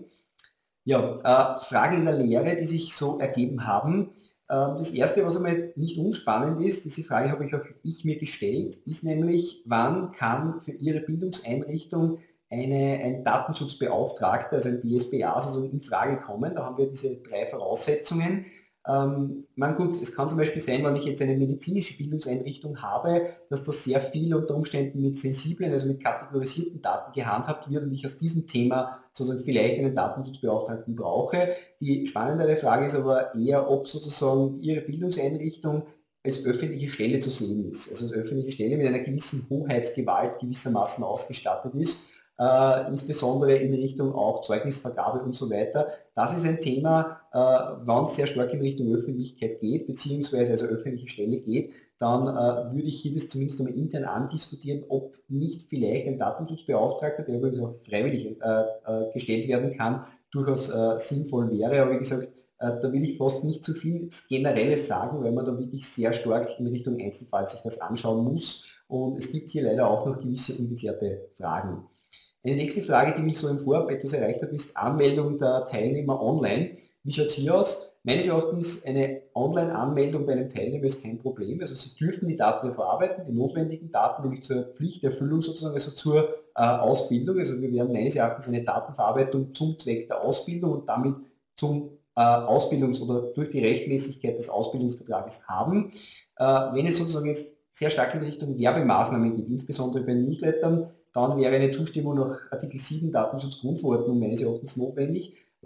Ja, Fragen in der Lehre, die sich so ergeben haben. Das erste, was einmal nicht unspannend ist, diese Frage habe ich mir gestellt, ist nämlich, wann kann für Ihre Bildungseinrichtung ein Datenschutzbeauftragter, also ein DSBA, sozusagen in Frage kommen. Da haben wir diese 3 Voraussetzungen. Gut, es kann zum Beispiel sein, wenn ich jetzt eine medizinische Bildungseinrichtung habe, dass das sehr viel unter Umständen mit sensiblen, also mit kategorisierten Daten gehandhabt wird und ich aus diesem Thema sozusagen vielleicht einen Datenschutzbeauftragten brauche. Die spannendere Frage ist aber eher, ob sozusagen Ihre Bildungseinrichtung als öffentliche Stelle zu sehen ist, also als öffentliche Stelle mit einer gewissen Hoheitsgewalt gewissermaßen ausgestattet ist. Insbesondere in Richtung auch Zeugnisvergabe und so weiter. Das ist ein Thema, wenn es sehr stark in Richtung Öffentlichkeit geht, beziehungsweise also öffentliche Stelle geht, dann würde ich hier das zumindest einmal intern andiskutieren, ob nicht vielleicht ein Datenschutzbeauftragter, der übrigens auch freiwillig gestellt werden kann, durchaus sinnvoll wäre. Aber wie gesagt, da will ich fast nicht zu viel Generelles sagen, weil man da wirklich sehr stark in Richtung Einzelfall sich das anschauen muss. Und es gibt hier leider auch noch gewisse ungeklärte Fragen. Eine nächste Frage, die mich so im Vorab etwas erreicht hat, ist Anmeldung der Teilnehmer online. Wie schaut es hier aus? Meines Erachtens eine Online-Anmeldung bei einem Teilnehmer ist kein Problem. Also Sie dürfen die Daten verarbeiten, die notwendigen Daten, nämlich zur Pflichterfüllung sozusagen, also zur Ausbildung. Also wir werden meines Erachtens eine Datenverarbeitung zum Zweck der Ausbildung und damit zum oder durch die Rechtmäßigkeit des Ausbildungsvertrages haben. Wenn es sozusagen jetzt sehr stark in Richtung Werbemaßnahmen geht, insbesondere bei Newslettern, dann wäre eine Zustimmung nach Artikel 7 Datenschutzgrundverordnung meines Erachtens notwendig.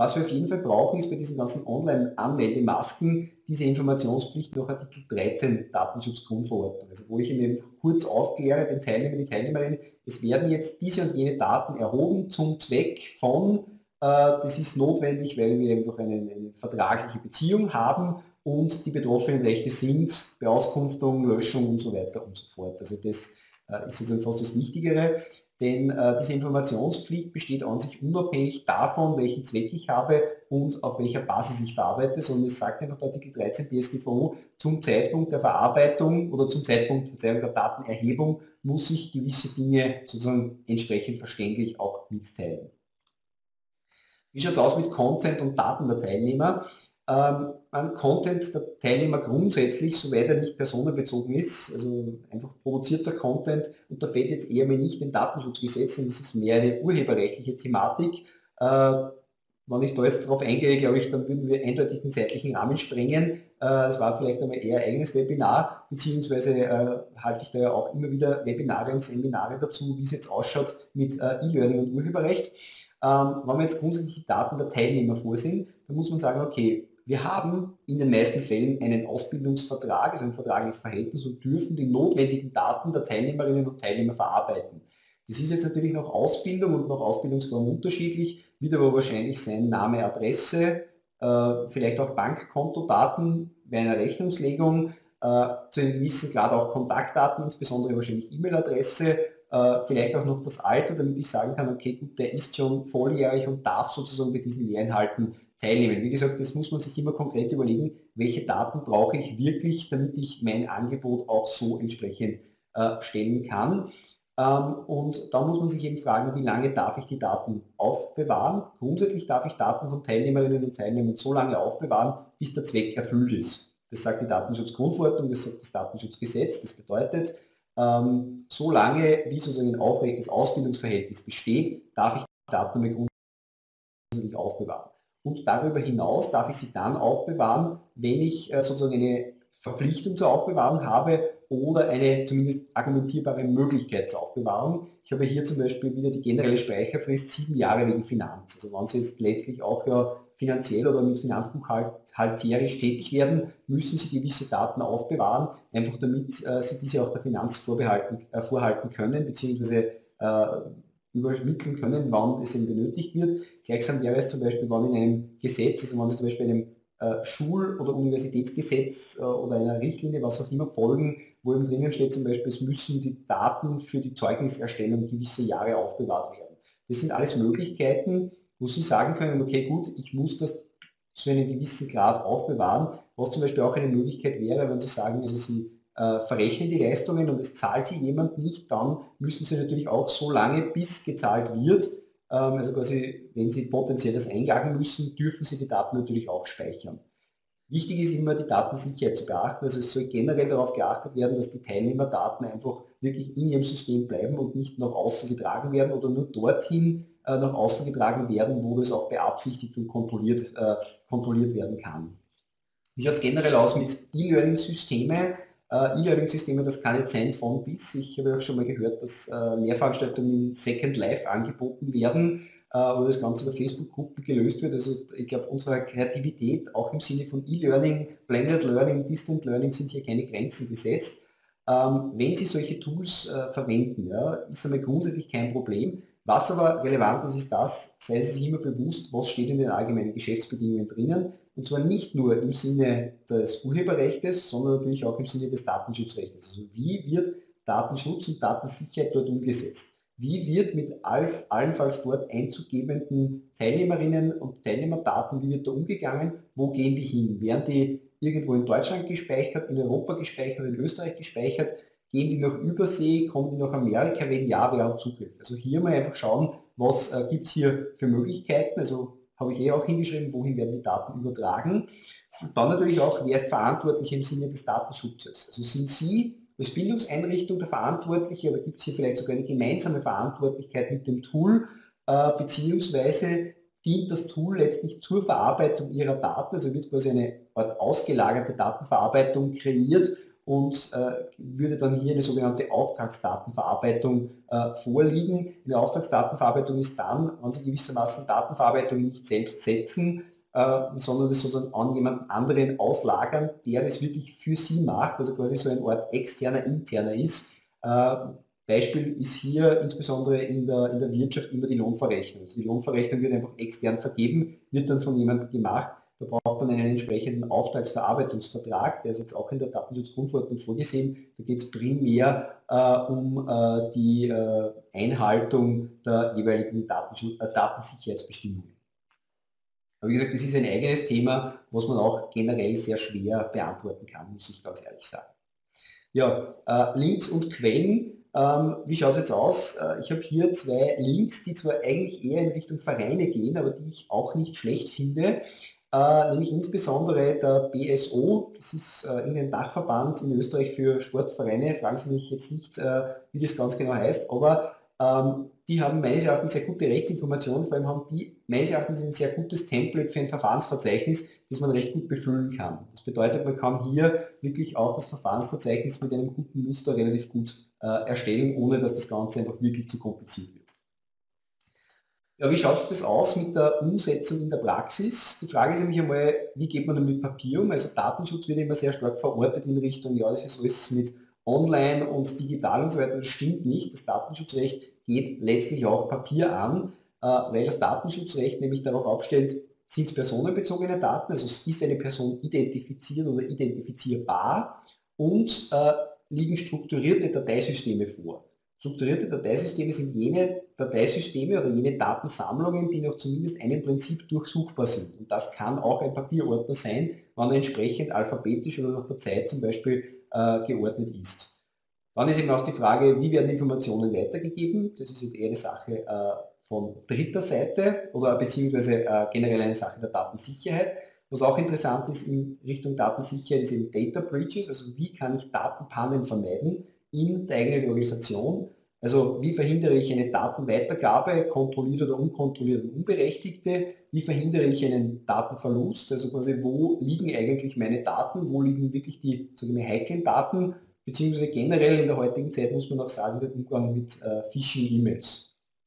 Was wir auf jeden Fall brauchen, ist bei diesen ganzen Online-Anmeldemasken diese Informationspflicht nach Artikel 13 Datenschutzgrundverordnung. Also wo ich eben kurz aufkläre, den Teilnehmer, die Teilnehmerin, es werden jetzt diese und jene Daten erhoben zum Zweck von, das ist notwendig, weil wir einfach eine vertragliche Beziehung haben und die betroffenen Rechte sind Beauskunftung, Löschung und so weiter und so fort. Also das ist sozusagen fast das Wichtigere. Denn diese Informationspflicht besteht an sich unabhängig davon, welchen Zweck ich habe und auf welcher Basis ich verarbeite, sondern es sagt einfach Artikel 13 DSGVO, zum Zeitpunkt der Verarbeitung oder zum Zeitpunkt der Datenerhebung muss ich gewisse Dinge sozusagen entsprechend verständlich auch mitteilen. Wie schaut es aus mit Content und Daten der Teilnehmer? Content der Teilnehmer grundsätzlich, soweit er nicht personenbezogen ist, also einfach produzierter Content, unterfällt jetzt eher mal nicht dem Datenschutzgesetz, und das ist mehr eine urheberrechtliche Thematik. Wenn ich da jetzt darauf eingehe, glaube ich, dann würden wir eindeutig den zeitlichen Rahmen sprengen. Das war vielleicht einmal eher ein eigenes Webinar, beziehungsweise halte ich da ja auch immer wieder Webinare und Seminare dazu, wie es jetzt ausschaut mit E-Learning und Urheberrecht. Wenn wir jetzt grundsätzlich die Daten der Teilnehmer vorsehen, dann muss man sagen, okay, wir haben in den meisten Fällen einen Ausbildungsvertrag, also ein vertragliches Verhältnis, und dürfen die notwendigen Daten der Teilnehmerinnen und Teilnehmer verarbeiten. Das ist jetzt natürlich nach Ausbildung und nach Ausbildungsform unterschiedlich, wird aber wahrscheinlich sein Name, Adresse, vielleicht auch Bankkontodaten bei einer Rechnungslegung, zu einem gewissen Grad auch Kontaktdaten, insbesondere wahrscheinlich E-Mail-Adresse, vielleicht auch noch das Alter, damit ich sagen kann, okay, gut, der ist schon volljährig und darf sozusagen bei diesen Lehrinhalten teilnehmen. Wie gesagt, das muss man sich immer konkret überlegen, welche Daten brauche ich wirklich, damit ich mein Angebot auch so entsprechend stellen kann. Und da muss man sich eben fragen, wie lange darf ich die Daten aufbewahren? Grundsätzlich darf ich Daten von Teilnehmerinnen und Teilnehmern so lange aufbewahren, bis der Zweck erfüllt ist. Das sagt die Datenschutzgrundverordnung, das sagt das Datenschutzgesetz. Das bedeutet, so lange wie sozusagen ein aufrechtes Ausbildungsverhältnis besteht, darf ich die Daten grundsätzlich aufbewahren. Und darüber hinaus darf ich sie dann aufbewahren, wenn ich sozusagen eine Verpflichtung zur Aufbewahrung habe oder eine zumindest argumentierbare Möglichkeit zur Aufbewahrung. Ich habe hier zum Beispiel wieder die generelle Speicherfrist 7 Jahre wegen Finanz. Also wenn Sie jetzt letztlich auch ja finanziell oder mit finanzbuchhalterisch tätig werden, müssen Sie gewisse Daten aufbewahren, einfach damit Sie diese auch der Finanz vorhalten können, beziehungsweise übermitteln können, wann es eben benötigt wird. Gleichsam wäre es zum Beispiel, wenn in einem Gesetz, also wenn Sie zum Beispiel einem Schul- oder Universitätsgesetz oder einer Richtlinie, was auch immer, folgen, wo eben drinnen steht zum Beispiel, es müssen die Daten für die Zeugniserstellung gewisse Jahre aufbewahrt werden. Das sind alles Möglichkeiten, wo Sie sagen können, okay, gut, ich muss das zu einem gewissen Grad aufbewahren, was zum Beispiel auch eine Möglichkeit wäre, wenn Sie sagen, also Sie verrechnen die Leistungen und es zahlt Sie jemand nicht, dann müssen Sie natürlich auch so lange, bis gezahlt wird, also quasi, wenn Sie potenziell das einklagen müssen, dürfen Sie die Daten natürlich auch speichern. Wichtig ist immer, die Datensicherheit zu beachten. Also es soll generell darauf geachtet werden, dass die Teilnehmerdaten einfach wirklich in ihrem System bleiben und nicht nach außen getragen werden oder nur dorthin nach außen getragen werden, wo das auch beabsichtigt und kontrolliert werden kann. Wie schaut es generell aus mit E-Learning-Systemen? E-Learning-Systeme, das kann jetzt sein von bis. Ich habe auch schon mal gehört, dass Lehrveranstaltungen in Second Life angeboten werden, wo das Ganze über Facebook-Gruppen gelöst wird. Also ich glaube, unserer Kreativität, auch im Sinne von E-Learning, Blended Learning, Distant Learning, sind hier keine Grenzen gesetzt. Wenn Sie solche Tools verwenden, ja, ist einmal grundsätzlich kein Problem. Was aber relevant ist, ist das, seien Sie sich immer bewusst, was steht in den allgemeinen Geschäftsbedingungen drinnen. Und zwar nicht nur im Sinne des Urheberrechts, sondern natürlich auch im Sinne des Datenschutzrechts. Also wie wird Datenschutz und Datensicherheit dort umgesetzt? Wie wird mit allenfalls dort einzugebenden Teilnehmerinnen und Teilnehmerdaten, wie wird da umgegangen? Wo gehen die hin? Werden die irgendwo in Deutschland gespeichert, in Europa gespeichert, in Österreich gespeichert? Gehen die nach Übersee? Kommen die nach Amerika? Wenn ja, wer hat Zugriff? Also hier mal einfach schauen, was gibt es hier für Möglichkeiten. Also habe ich auch hingeschrieben, wohin werden die Daten übertragen. Und dann natürlich auch, wer ist verantwortlich im Sinne des Datenschutzes. Also sind Sie als Bildungseinrichtung der Verantwortliche oder gibt es hier vielleicht sogar eine gemeinsame Verantwortlichkeit mit dem Tool, beziehungsweise dient das Tool letztlich zur Verarbeitung Ihrer Daten, also wird quasi eine Art ausgelagerte Datenverarbeitung kreiert und würde dann hier eine sogenannte Auftragsdatenverarbeitung vorliegen. Eine Auftragsdatenverarbeitung ist dann, wenn Sie gewissermaßen Datenverarbeitung nicht selbst setzen, sondern das sozusagen an jemand anderen auslagern, der das wirklich für Sie macht, also quasi so ein Art externer, interner ist. Beispiel ist hier insbesondere in der Wirtschaft immer die Lohnverrechnung. Also die Lohnverrechnung wird einfach extern vergeben, wird dann von jemandem gemacht. Da braucht man einen entsprechenden Auftragsverarbeitungsvertrag, der ist jetzt auch in der Datenschutzgrundverordnung vorgesehen. Da geht es primär um die Einhaltung der jeweiligen Datensicherheitsbestimmungen. Aber wie gesagt, das ist ein eigenes Thema, was man auch generell sehr schwer beantworten kann, muss ich ganz ehrlich sagen. Ja, Links und Quellen. Wie schaut es jetzt aus? Ich habe hier zwei Links, die zwar eigentlich eher in Richtung Vereine gehen, aber die ich auch nicht schlecht finde. Nämlich insbesondere der BSO, das ist irgendein Dachverband in Österreich für Sportvereine. Fragen Sie mich jetzt nicht, wie das ganz genau heißt, aber die haben meines Erachtens sehr gute Rechtsinformationen, vor allem haben die meines Erachtens ein sehr gutes Template für ein Verfahrensverzeichnis, das man recht gut befüllen kann. Das bedeutet, man kann hier wirklich auch das Verfahrensverzeichnis mit einem guten Muster relativ gut erstellen, ohne dass das Ganze einfach wirklich zu kompliziert wird. Ja, wie schaut es aus mit der Umsetzung in der Praxis? Die Frage ist nämlich einmal, wie geht man damit Papier um? Also Datenschutz wird immer sehr stark verortet in Richtung, ja, das ist alles mit online und digital und so weiter. Das stimmt nicht. Das Datenschutzrecht geht letztlich auch Papier an, weil das Datenschutzrecht nämlich darauf abstellt, sind es personenbezogene Daten, also ist eine Person identifiziert oder identifizierbar und liegen strukturierte Dateisysteme vor. Strukturierte Dateisysteme sind jene Dateisysteme oder jene Datensammlungen, die nach zumindest einem Prinzip durchsuchbar sind. Und das kann auch ein Papierordner sein, wenn er entsprechend alphabetisch oder nach der Zeit zum Beispiel geordnet ist. Dann ist eben auch die Frage, wie werden Informationen weitergegeben? Das ist jetzt eher eine Sache von dritter Seite oder beziehungsweise generell eine Sache der Datensicherheit. Was auch interessant ist in Richtung Datensicherheit, ist eben Data Breaches, also wie kann ich Datenpannen vermeiden in der eigenen Organisation. Also wie verhindere ich eine Datenweitergabe, kontrolliert oder unkontrolliert und unberechtigte? Wie verhindere ich einen Datenverlust? Also quasi, wo liegen eigentlich meine Daten? Wo liegen wirklich die heiklen Daten? Beziehungsweise generell in der heutigen Zeit muss man auch sagen, der Umgang mit Phishing-E-Mails.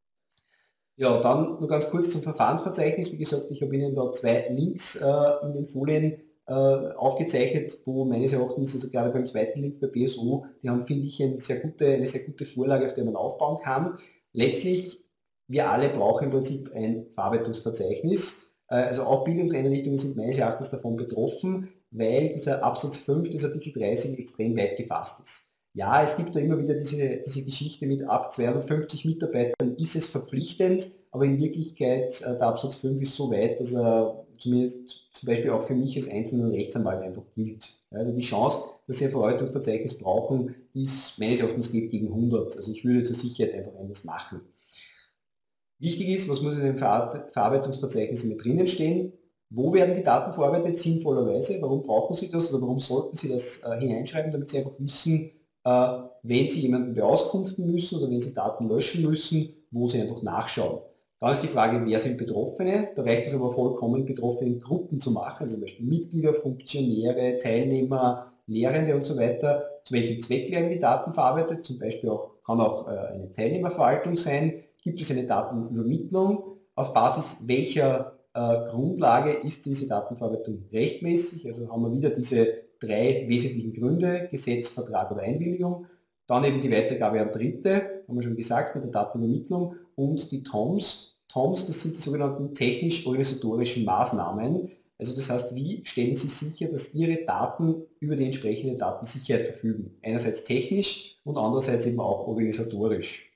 Ja, dann nur ganz kurz zum Verfahrensverzeichnis. Wie gesagt, ich habe Ihnen da zwei Links in den Folien aufgezeichnet, wo meines Erachtens, also gerade beim zweiten Link bei BSO, die haben, finde ich, eine sehr gute Vorlage, auf der man aufbauen kann. Letztlich, wir alle brauchen im Prinzip ein Verarbeitungsverzeichnis. Also auch Bildungseinrichtungen sind meines Erachtens davon betroffen, weil dieser Absatz 5 des Artikel 30 extrem weit gefasst ist. Ja, es gibt da immer wieder diese Geschichte mit ab 250 Mitarbeitern ist es verpflichtend, aber in Wirklichkeit der Absatz 5 ist so weit, dass er zumindest zum Beispiel auch für mich als einzelnen Rechtsanwalt einfach gilt. Also die Chance, dass Sie ein Verwaltungsverzeichnis brauchen, ist meines Erachtens geht gegen 100. Also ich würde zur Sicherheit einfach anders machen. Wichtig ist, was muss in dem Verarbeitungsverzeichnis mit drinnen stehen? Wo werden die Daten verarbeitet sinnvollerweise? Warum brauchen Sie das oder warum sollten Sie das hineinschreiben, damit Sie einfach wissen, wenn Sie jemanden beauskunften müssen oder wenn Sie Daten löschen müssen, wo Sie einfach nachschauen. Dann ist die Frage, wer sind Betroffene? Da reicht es aber vollkommen, Betroffene in Gruppen zu machen, also zum Beispiel Mitglieder, Funktionäre, Teilnehmer, Lehrende und so weiter. Zu welchem Zweck werden die Daten verarbeitet? Zum Beispiel kann auch eine Teilnehmerverwaltung sein. Gibt es eine Datenübermittlung? Auf Basis welcher Grundlage ist diese Datenverarbeitung rechtmäßig? Also haben wir wieder diese drei wesentlichen Gründe, Gesetz, Vertrag oder Einwilligung. Dann eben die Weitergabe an Dritte, haben wir schon gesagt, mit der Datenübermittlung und die TOMs. TOMs, das sind die sogenannten technisch-organisatorischen Maßnahmen. Also das heißt, wie stellen Sie sicher, dass Ihre Daten über die entsprechende Datensicherheit verfügen? Einerseits technisch und andererseits eben auch organisatorisch.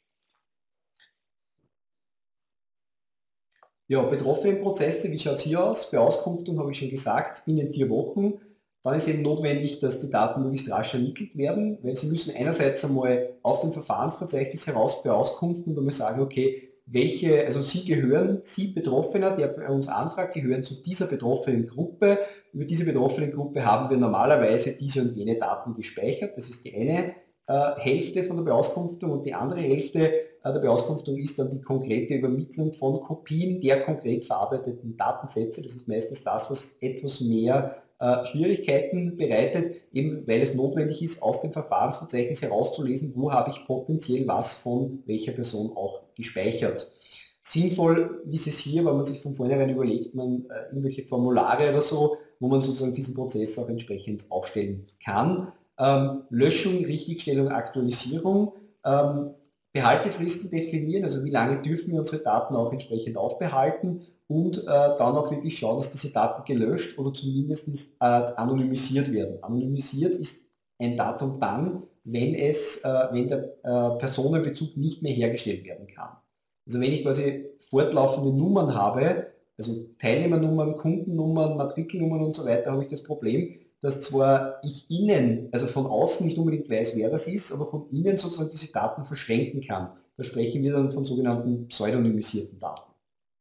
Ja, Betroffenenprozesse, wie schaut es hier aus? Beauskunftung habe ich schon gesagt, binnen 4 Wochen. Dann ist eben notwendig, dass die Daten möglichst rasch ermittelt werden, weil Sie müssen einerseits einmal aus dem Verfahrensverzeichnis heraus beauskunften und einmal sagen, okay, also Sie Betroffener, der bei uns anfragt, gehören zu dieser betroffenen Gruppe. Über diese betroffene Gruppe haben wir normalerweise diese und jene Daten gespeichert. Das ist die eine Hälfte von der Beauskunftung und die andere Hälfte der Beauskunftung ist dann die konkrete Übermittlung von Kopien der konkret verarbeiteten Datensätze. Das ist meistens das, was etwas mehr Schwierigkeiten bereitet, eben weil es notwendig ist, aus dem Verfahrensverzeichnis herauszulesen, wo habe ich potenziell was von welcher Person auch gespeichert. Sinnvoll ist es hier, wenn man sich von vornherein überlegt, man irgendwelche Formulare oder so, wo man sozusagen diesen Prozess auch entsprechend aufstellen kann. Löschung, Richtigstellung, Aktualisierung, Behaltefristen definieren, also wie lange dürfen wir unsere Daten auch entsprechend aufbehalten und dann auch wirklich schauen, dass diese Daten gelöscht oder zumindest anonymisiert werden. Anonymisiert ist ein Datum dann, wenn der Personenbezug nicht mehr hergestellt werden kann. Also wenn ich quasi fortlaufende Nummern habe, also Teilnehmernummern, Kundennummern, Matrikelnummern und so weiter, habe ich das Problem, dass zwar ich innen, also von außen nicht unbedingt weiß, wer das ist, aber von innen sozusagen diese Daten verschränken kann. Da sprechen wir dann von sogenannten pseudonymisierten Daten.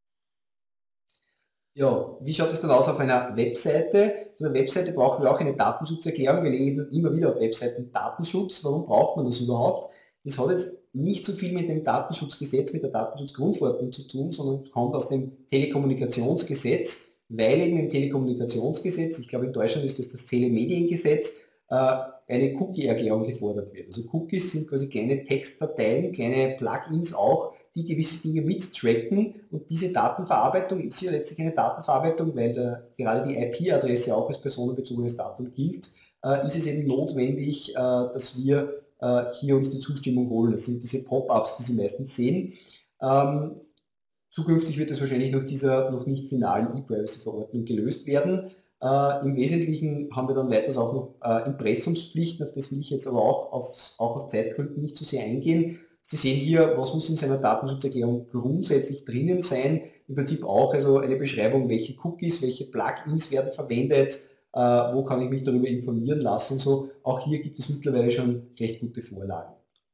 Ja, wie schaut es dann aus auf einer Webseite? Für eine Webseite brauchen wir auch eine Datenschutzerklärung. Wir legen immer wieder auf Webseiten Datenschutz. Warum braucht man das überhaupt? Das hat jetzt nicht so viel mit dem Datenschutzgesetz, mit der Datenschutzgrundverordnung zu tun, sondern kommt aus dem Telekommunikationsgesetz, weil eben im Telekommunikationsgesetz, ich glaube in Deutschland ist das Telemediengesetz, eine Cookie-Erklärung gefordert wird. Also Cookies sind quasi kleine Textdateien, kleine Plugins auch, die gewisse Dinge mittracken und diese Datenverarbeitung ist ja letztlich eine Datenverarbeitung, weil gerade die IP-Adresse auch als personenbezogenes Datum gilt, ist es eben notwendig, dass wir hier uns die Zustimmung holen. Das sind diese Pop-ups, die Sie meistens sehen. Zukünftig wird das wahrscheinlich nach dieser noch nicht finalen E-Privacy-Verordnung gelöst werden. Im Wesentlichen haben wir dann weiters auch noch Impressumspflichten, auf das will ich jetzt aber auch aus Zeitgründen nicht zu sehr eingehen. Sie sehen hier, was muss in seiner Datenschutzerklärung grundsätzlich drinnen sein. Im Prinzip auch also eine Beschreibung, welche Cookies, welche Plugins werden verwendet, wo kann ich mich darüber informieren lassen und so. Auch hier gibt es mittlerweile schon recht gute Vorlagen.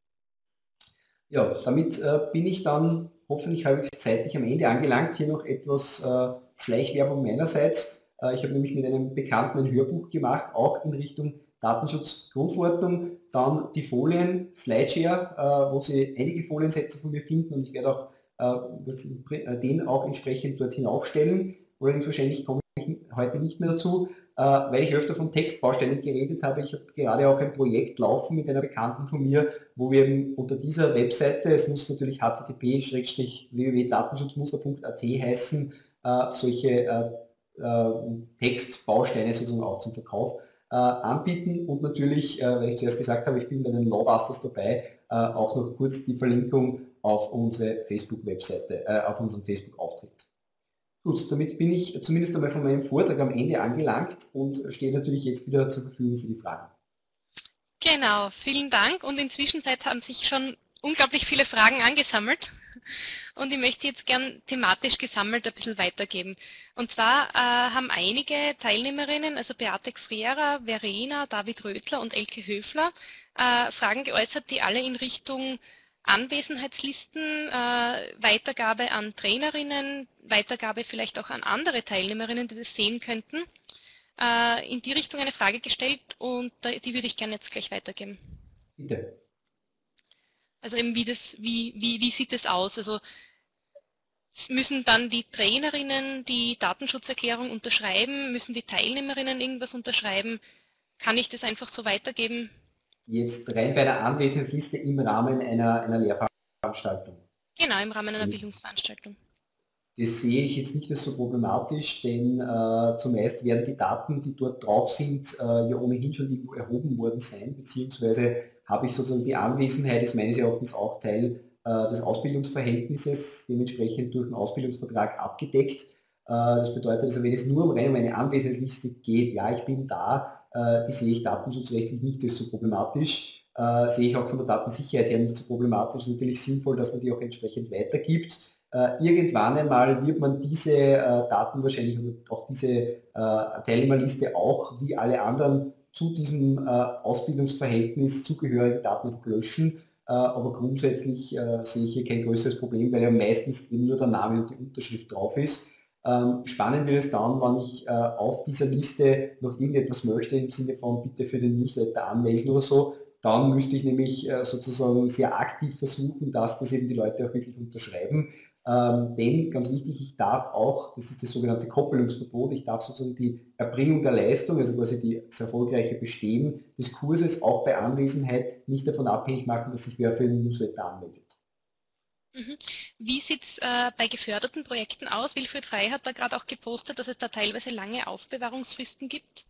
Ja, damit bin ich dann hoffentlich halbwegs zeitlich am Ende angelangt. Hier noch etwas Schleichwerbung meinerseits. Ich habe nämlich mit einem Bekannten ein Hörbuch gemacht, auch in Richtung Datenschutzgrundverordnung, dann die Folien, Slideshare, wo Sie einige Foliensätze von mir finden und ich werde auch den auch entsprechend dort hinaufstellen. Allerdings wahrscheinlich komme ich heute nicht mehr dazu, weil ich öfter von Textbausteinen geredet habe. Ich habe gerade auch ein Projekt laufen mit einer Bekannten von mir, wo wir eben unter dieser Webseite, es muss natürlich http://www.datenschutzmuster.at heißen, solche Textbausteine sozusagen auch zum Verkauf anbieten und natürlich, weil ich zuerst gesagt habe, ich bin bei den Lawbusters dabei, auch noch kurz die Verlinkung auf unsere Facebook-Webseite, auf unseren Facebook-Auftritt. Gut, damit bin ich zumindest einmal von meinem Vortrag am Ende angelangt und stehe natürlich jetzt wieder zur Verfügung für die Fragen. Genau, vielen Dank und inzwischen haben sich schon unglaublich viele Fragen angesammelt und ich möchte jetzt gern thematisch gesammelt ein bisschen weitergeben. Und zwar haben einige Teilnehmerinnen, also Beate Frera, Verena, David Rötler und Elke Höfler, Fragen geäußert, die alle in Richtung Anwesenheitslisten, Weitergabe an Trainerinnen, Weitergabe vielleicht auch an andere Teilnehmerinnen, die das sehen könnten, in die Richtung eine Frage gestellt und die würde ich gerne jetzt gleich weitergeben. Bitte. Also eben wie sieht es aus? Also müssen dann die Trainerinnen die Datenschutzerklärung unterschreiben? Müssen die Teilnehmerinnen irgendwas unterschreiben? Kann ich das einfach so weitergeben? Jetzt rein bei einer Anwesenheitsliste im Rahmen einer Lehrveranstaltung. Genau, im Rahmen einer Bildungsveranstaltung. Das sehe ich jetzt nicht als so problematisch, denn zumeist werden die Daten, die dort drauf sind, ja ohnehin schon irgendwo erhoben worden sein, beziehungsweise habe ich sozusagen die Anwesenheit, ist meines Erachtens auch Teil des Ausbildungsverhältnisses, dementsprechend durch einen Ausbildungsvertrag abgedeckt. Das bedeutet also, wenn es nur um eine Anwesenheitsliste geht, ja, ich bin da, die sehe ich datenschutzrechtlich nicht als so problematisch, sehe ich auch von der Datensicherheit her nicht so problematisch. Es ist natürlich sinnvoll, dass man die auch entsprechend weitergibt. Irgendwann einmal wird man diese Daten wahrscheinlich oder auch diese Teilnehmerliste auch wie alle anderen zu diesem Ausbildungsverhältnis zugehörigen Daten löschen. Aber grundsätzlich sehe ich hier kein größeres Problem, weil ja meistens eben nur der Name und die Unterschrift drauf ist. Spannend wird es dann, wenn ich auf dieser Liste noch irgendetwas möchte, im Sinne von bitte für den Newsletter anmelden oder so, dann müsste ich nämlich sozusagen sehr aktiv versuchen, dass das eben die Leute auch wirklich unterschreiben. Denn, ganz wichtig, ich darf auch, das ist das sogenannte Koppelungsverbot, ich darf sozusagen die Erbringung der Leistung, also quasi das erfolgreiche Bestehen des Kurses auch bei Anwesenheit nicht davon abhängig machen, dass sich wer für einen Newsletter anmeldet. Mhm. Wie sieht es bei geförderten Projekten aus? Wilfried Frey hat da gerade auch gepostet, dass es da teilweise lange Aufbewahrungsfristen gibt.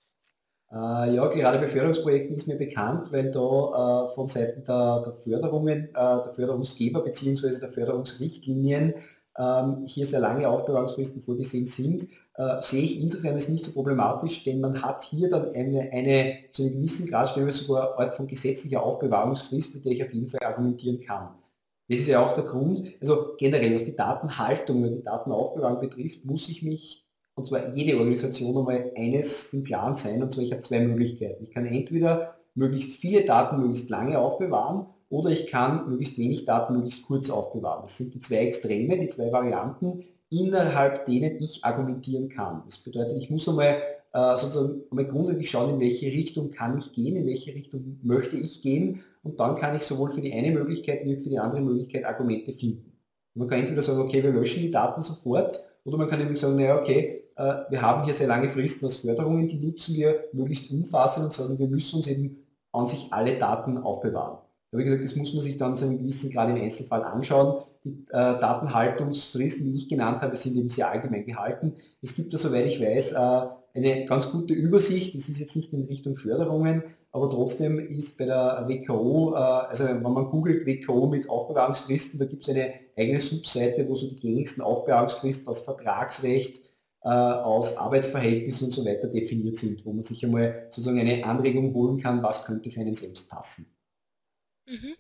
Ja, gerade bei Förderungsprojekten ist mir bekannt, weil da von Seiten der Förderungen, der Förderungsgeber bzw. der Förderungsrichtlinien hier sehr lange Aufbewahrungsfristen vorgesehen sind, sehe ich insofern es nicht so problematisch, denn man hat hier dann eine zu einem gewissen Grad stellen wir sogar eine Art von gesetzlicher Aufbewahrungsfrist, mit der ich auf jeden Fall argumentieren kann. Das ist ja auch der Grund, also generell, was die Datenhaltung oder die Datenaufbewahrung betrifft, muss ich mich, und zwar jede Organisation, einmal eines im Klaren sein, und zwar ich habe zwei Möglichkeiten. Ich kann entweder möglichst viele Daten möglichst lange aufbewahren oder ich kann möglichst wenig Daten möglichst kurz aufbewahren. Das sind die zwei Extreme, die zwei Varianten, innerhalb denen ich argumentieren kann. Das bedeutet, ich muss einmal sozusagen einmal grundsätzlich schauen, in welche Richtung kann ich gehen, in welche Richtung möchte ich gehen, und dann kann ich sowohl für die eine Möglichkeit wie für die andere Möglichkeit Argumente finden. Man kann entweder sagen, okay, wir löschen die Daten sofort, oder man kann eben sagen, naja, okay, wir haben hier sehr lange Fristen aus Förderungen, die nutzen wir möglichst umfassend und sagen, wir müssen uns eben an sich alle Daten aufbewahren. Wie gesagt, das muss man sich dann zu einem gewissen Grad im Einzelfall anschauen. Die Datenhaltungsfristen, die ich genannt habe, sind eben sehr allgemein gehalten. Es gibt da, soweit ich weiß, eine ganz gute Übersicht. Das ist jetzt nicht in Richtung Förderungen, aber trotzdem ist bei der WKO, also wenn man googelt WKO mit Aufbewahrungsfristen, da gibt es eine eigene Subseite, wo so die gängigsten Aufbewahrungsfristen aus Vertragsrecht, aus Arbeitsverhältnissen und so weiter definiert sind, wo man sich einmal sozusagen eine Anregung holen kann, was könnte für einen selbst passen. Mhm.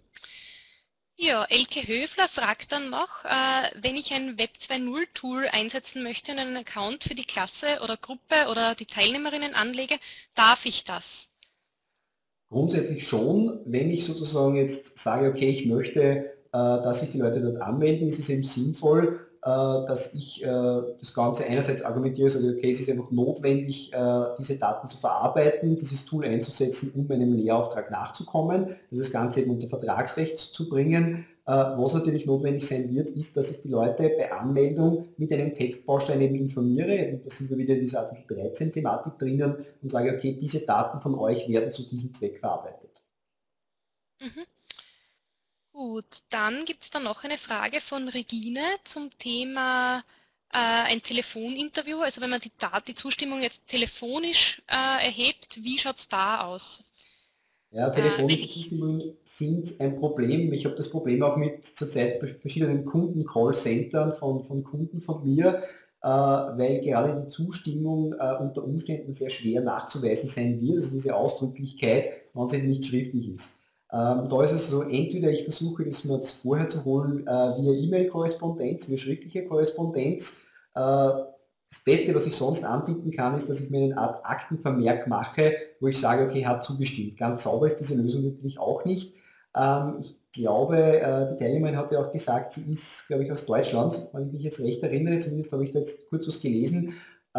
Ja, Elke Höfler fragt dann noch, wenn ich ein Web 2.0 Tool einsetzen möchte und einen Account für die Klasse oder Gruppe oder die Teilnehmerinnen anlege, darf ich das? Grundsätzlich schon. Wenn ich sozusagen jetzt sage, okay, ich möchte, dass sich die Leute dort anmelden, ist es eben sinnvoll, dass ich das Ganze einerseits argumentiere, sage, okay, es ist einfach notwendig, diese Daten zu verarbeiten, dieses Tool einzusetzen, um einem Lehrauftrag nachzukommen, das Ganze eben unter Vertragsrecht zu bringen. Was natürlich notwendig sein wird, ist, dass ich die Leute bei Anmeldung mit einem Textbaustein eben informiere. Und da sind wir wieder in dieser Artikel 13 Thematik drinnen und sage, okay, diese Daten von euch werden zu diesem Zweck verarbeitet. Mhm. Gut, dann gibt es da noch eine Frage von Regine zum Thema ein Telefoninterview. Also wenn man die Zustimmung jetzt telefonisch erhebt, wie schaut es da aus? Ja, Wenn telefonische ich, Zustimmungen sind ein Problem. Ich habe das Problem auch mit zurzeit verschiedenen Kunden-Call-Centern von Kunden von mir, weil gerade die Zustimmung unter Umständen sehr schwer nachzuweisen sein wird, also diese Ausdrücklichkeit, wenn sie nicht schriftlich ist. Da ist es so, entweder ich versuche, mir das vorher zu holen via E-Mail-Korrespondenz, via schriftliche Korrespondenz. Das Beste, was ich sonst anbieten kann, ist, dass ich mir eine Art Aktenvermerk mache, wo ich sage, okay, hat zugestimmt. Ganz sauber ist diese Lösung natürlich auch nicht. Ich glaube, die Teilnehmerin hat ja auch gesagt, sie ist, glaube ich, aus Deutschland, wenn ich mich jetzt recht erinnere, zumindest habe ich da jetzt kurz was gelesen.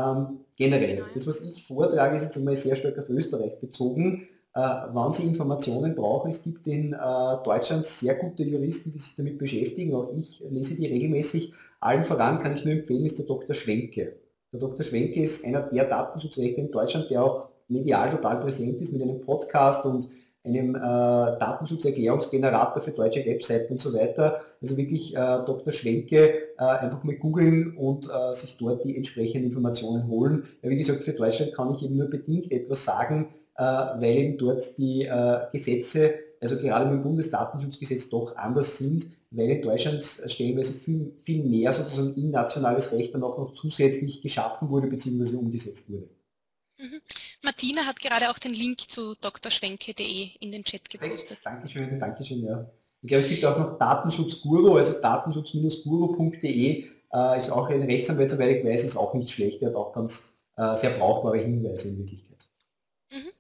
genau, Generell, ja. das, was ich vortrage, ist jetzt einmal sehr stark auf Österreich bezogen. Wann Sie Informationen brauchen, es gibt in Deutschland sehr gute Juristen, die sich damit beschäftigen, auch ich lese die regelmäßig. Allen voran kann ich nur empfehlen, ist der Dr. Schwenke. Der Dr. Schwenke ist einer der Datenschutzrechtler in Deutschland, der auch medial total präsent ist mit einem Podcast und einem Datenschutzerklärungsgenerator für deutsche Webseiten und so weiter. Also wirklich Dr. Schwenke einfach mal googeln und sich dort die entsprechenden Informationen holen. Ja, wie gesagt, für Deutschland kann ich eben nur bedingt etwas sagen, weil eben dort die Gesetze, also gerade mit dem Bundesdatenschutzgesetz, doch anders sind, weil in Deutschland stellenweise viel mehr sozusagen nationales Recht dann auch noch zusätzlich geschaffen wurde bzw. umgesetzt wurde. Mhm. Martina hat gerade auch den Link zu drschwenke.de in den Chat gepostet. Perfekt, Dankeschön, Dankeschön, ja. Ich glaube, es gibt auch noch Datenschutzguru, also datenschutz-guru.de ist auch ein Rechtsanwalt, soweit ich weiß, ist auch nicht schlecht, der hat auch ganz sehr brauchbare Hinweise in Wirklichkeit. Mhm.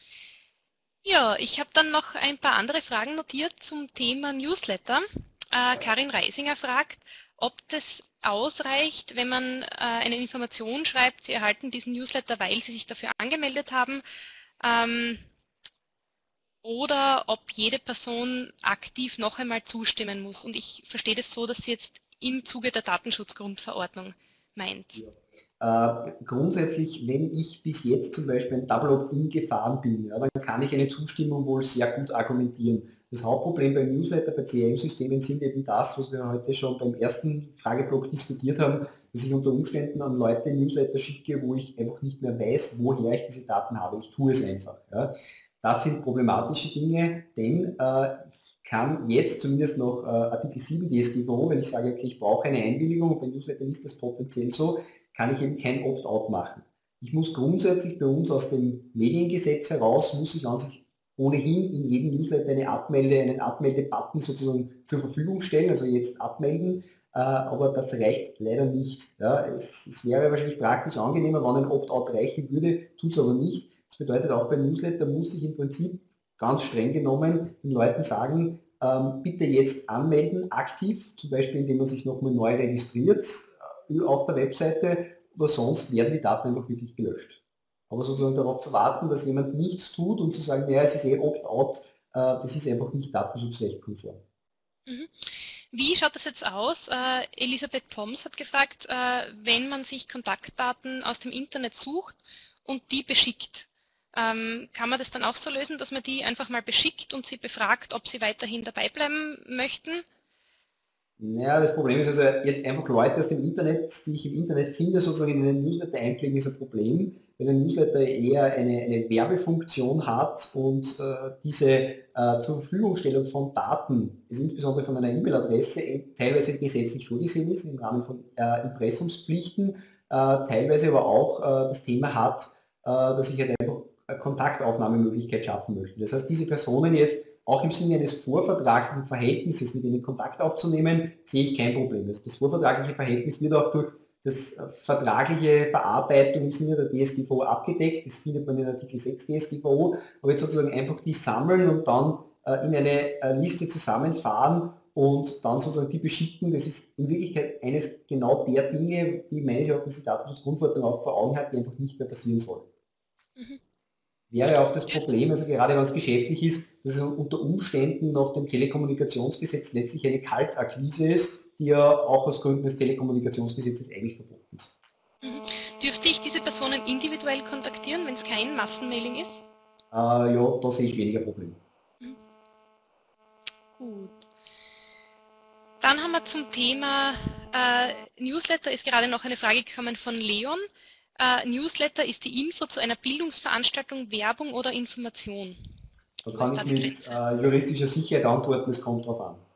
Ja, ich habe dann noch ein paar andere Fragen notiert zum Thema Newsletter. Karin Reisinger fragt, ob das ausreicht, wenn man eine Information schreibt, Sie erhalten diesen Newsletter, weil Sie sich dafür angemeldet haben, oder ob jede Person aktiv noch einmal zustimmen muss. Und ich verstehe das so, dass Sie jetzt im Zuge der Datenschutzgrundverordnung meint. Grundsätzlich, wenn ich bis jetzt zum Beispiel ein Double Opt-in gefahren bin, ja, dann kann ich eine Zustimmung wohl sehr gut argumentieren. Das Hauptproblem beim Newsletter, bei CRM-Systemen sind eben das, was wir heute schon beim ersten Frageblock diskutiert haben, dass ich unter Umständen an Leute Newsletter schicke, wo ich einfach nicht mehr weiß, woher ich diese Daten habe. Ich tue es einfach. Ja. Das sind problematische Dinge, denn ich kann jetzt zumindest noch Artikel 7 DSGVO, wenn ich sage, okay, ich brauche eine Einwilligung, und bei Newslettern ist das potenziell so, kann ich eben kein Opt-out machen. Ich muss grundsätzlich bei uns aus dem Mediengesetz heraus, muss ich an sich ohnehin in jedem Newsletter einen Abmelde-Button sozusagen zur Verfügung stellen, also jetzt abmelden, aber das reicht leider nicht. Ja, es wäre wahrscheinlich praktisch angenehmer, wenn ein Opt-out reichen würde, tut es aber nicht. Das bedeutet, auch beim Newsletter muss ich im Prinzip ganz streng genommen den Leuten sagen, bitte jetzt anmelden, aktiv, zum Beispiel indem man sich nochmal neu registriert auf der Webseite, oder sonst werden die Daten einfach wirklich gelöscht. Aber sozusagen darauf zu warten, dass jemand nichts tut und zu sagen, ja, es ist eh Opt-out, das ist einfach nicht datenschutzrechtkonform. Wie schaut das jetzt aus? Elisabeth Poms hat gefragt, wenn man sich Kontaktdaten aus dem Internet sucht und die beschickt, kann man das dann auch so lösen, dass man die einfach mal beschickt und sie befragt, ob sie weiterhin dabei bleiben möchten? Naja, das Problem ist also jetzt einfach Leute aus dem Internet, die ich im Internet finde, sozusagen in einen Newsletter einpflegen, ist ein Problem, weil ein Newsletter eher eine Werbefunktion hat und diese zur Verfügungstellung von Daten, ist insbesondere von einer E-Mail-Adresse, teilweise gesetzlich vorgesehen ist im Rahmen von Impressumspflichten, teilweise aber auch das Thema hat, dass ich halt einfach eine Kontaktaufnahmemöglichkeit schaffen möchte. Das heißt, diese Personen jetzt auch im Sinne eines vorvertraglichen Verhältnisses mit ihnen Kontakt aufzunehmen, sehe ich kein Problem. Also das vorvertragliche Verhältnis wird auch durch das vertragliche Verarbeitung im Sinne der DSGVO abgedeckt. Das findet man in Artikel 6 DSGVO. Aber jetzt sozusagen einfach die sammeln und dann in eine Liste zusammenfahren und dann sozusagen die beschicken, das ist in Wirklichkeit eines genau der Dinge, die meines Erachtens die Datenschutzgrundverordnung auch vor Augen hat, die einfach nicht mehr passieren soll. Wäre auch das Problem, also gerade wenn es geschäftlich ist, dass es unter Umständen nach dem Telekommunikationsgesetz letztlich eine Kaltakquise ist, die ja auch aus Gründen des Telekommunikationsgesetzes eigentlich verboten ist. Dürfte ich diese Personen individuell kontaktieren, wenn es kein Massenmailing ist? Ja, da sehe ich weniger Probleme. Gut. Dann haben wir zum Thema Newsletter, ist gerade noch eine Frage gekommen von Leon. Newsletter ist die Info zu einer Bildungsveranstaltung, Werbung oder Information? Da kann ich mit juristischer Sicherheit antworten, es kommt drauf an.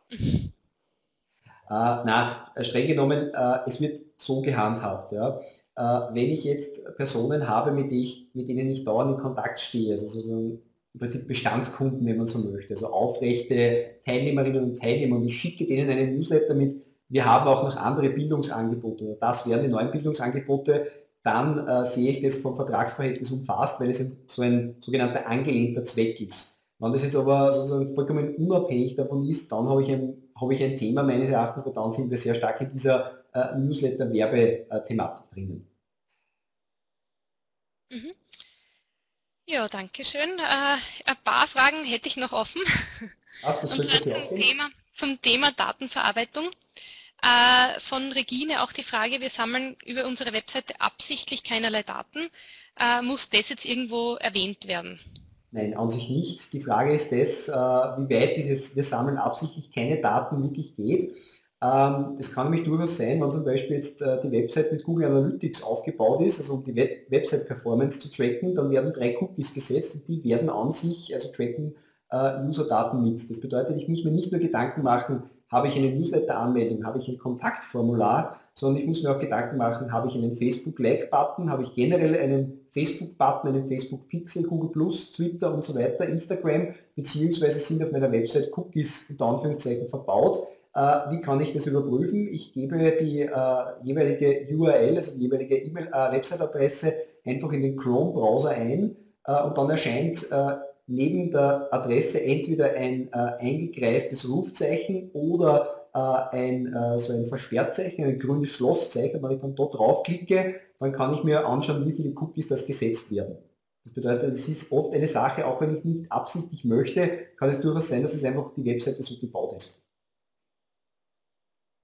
Nein, streng genommen, es wird so gehandhabt. Ja. Wenn ich jetzt Personen habe, mit denen ich dauernd in Kontakt stehe, also sozusagen im Prinzip Bestandskunden, wenn man so möchte, also aufrechte Teilnehmerinnen und Teilnehmer, und ich schicke denen einen Newsletter mit, wir haben auch noch andere Bildungsangebote, das wären die neuen Bildungsangebote, dann sehe ich das vom Vertragsverhältnis umfasst, weil es so ein sogenannter angelehnter Zweck ist. Wenn das jetzt aber sozusagen vollkommen unabhängig davon ist, dann habe ich ein Thema meines Erachtens, weil dann sind wir sehr stark in dieser Newsletter-Werbe-Thematik drinnen. Ja, danke schön. Ein paar Fragen hätte ich noch offen. Das sollte Sie ausgehen. Zum Thema Datenverarbeitung. Von Regine auch die Frage, wir sammeln über unsere Webseite absichtlich keinerlei Daten. Muss das jetzt irgendwo erwähnt werden? Nein, an sich nicht. Die Frage ist das, wie weit dieses wir sammeln absichtlich keine Daten wirklich geht. Das kann nämlich durchaus sein, wenn zum Beispiel jetzt die Website mit Google Analytics aufgebaut ist, also um die Website-Performance zu tracken, dann werden 3 Cookies gesetzt und die werden an sich, also tracken User-Daten mit. Das bedeutet, ich muss mir nicht nur Gedanken machen, habe ich eine Newsletter-Anmeldung, habe ich ein Kontaktformular, sondern ich muss mir auch Gedanken machen, habe ich einen Facebook-Like-Button, habe ich generell einen Facebook-Button, einen Facebook-Pixel, Google+, Twitter und so weiter, Instagram, beziehungsweise sind auf meiner Website Cookies unter Anführungszeichen verbaut. Wie kann ich das überprüfen? Ich gebe die jeweilige URL, also die jeweilige Website-Adresse einfach in den Chrome-Browser ein und dann erscheint neben der Adresse entweder ein eingekreistes Rufzeichen oder so ein Versperrzeichen, ein grünes Schlosszeichen. Wenn ich dann dort draufklicke, dann kann ich mir anschauen, wie viele Cookies das gesetzt werden. Das bedeutet, es ist oft eine Sache, auch wenn ich nicht absichtlich möchte, kann es durchaus sein, dass es einfach die Webseite so gebaut ist.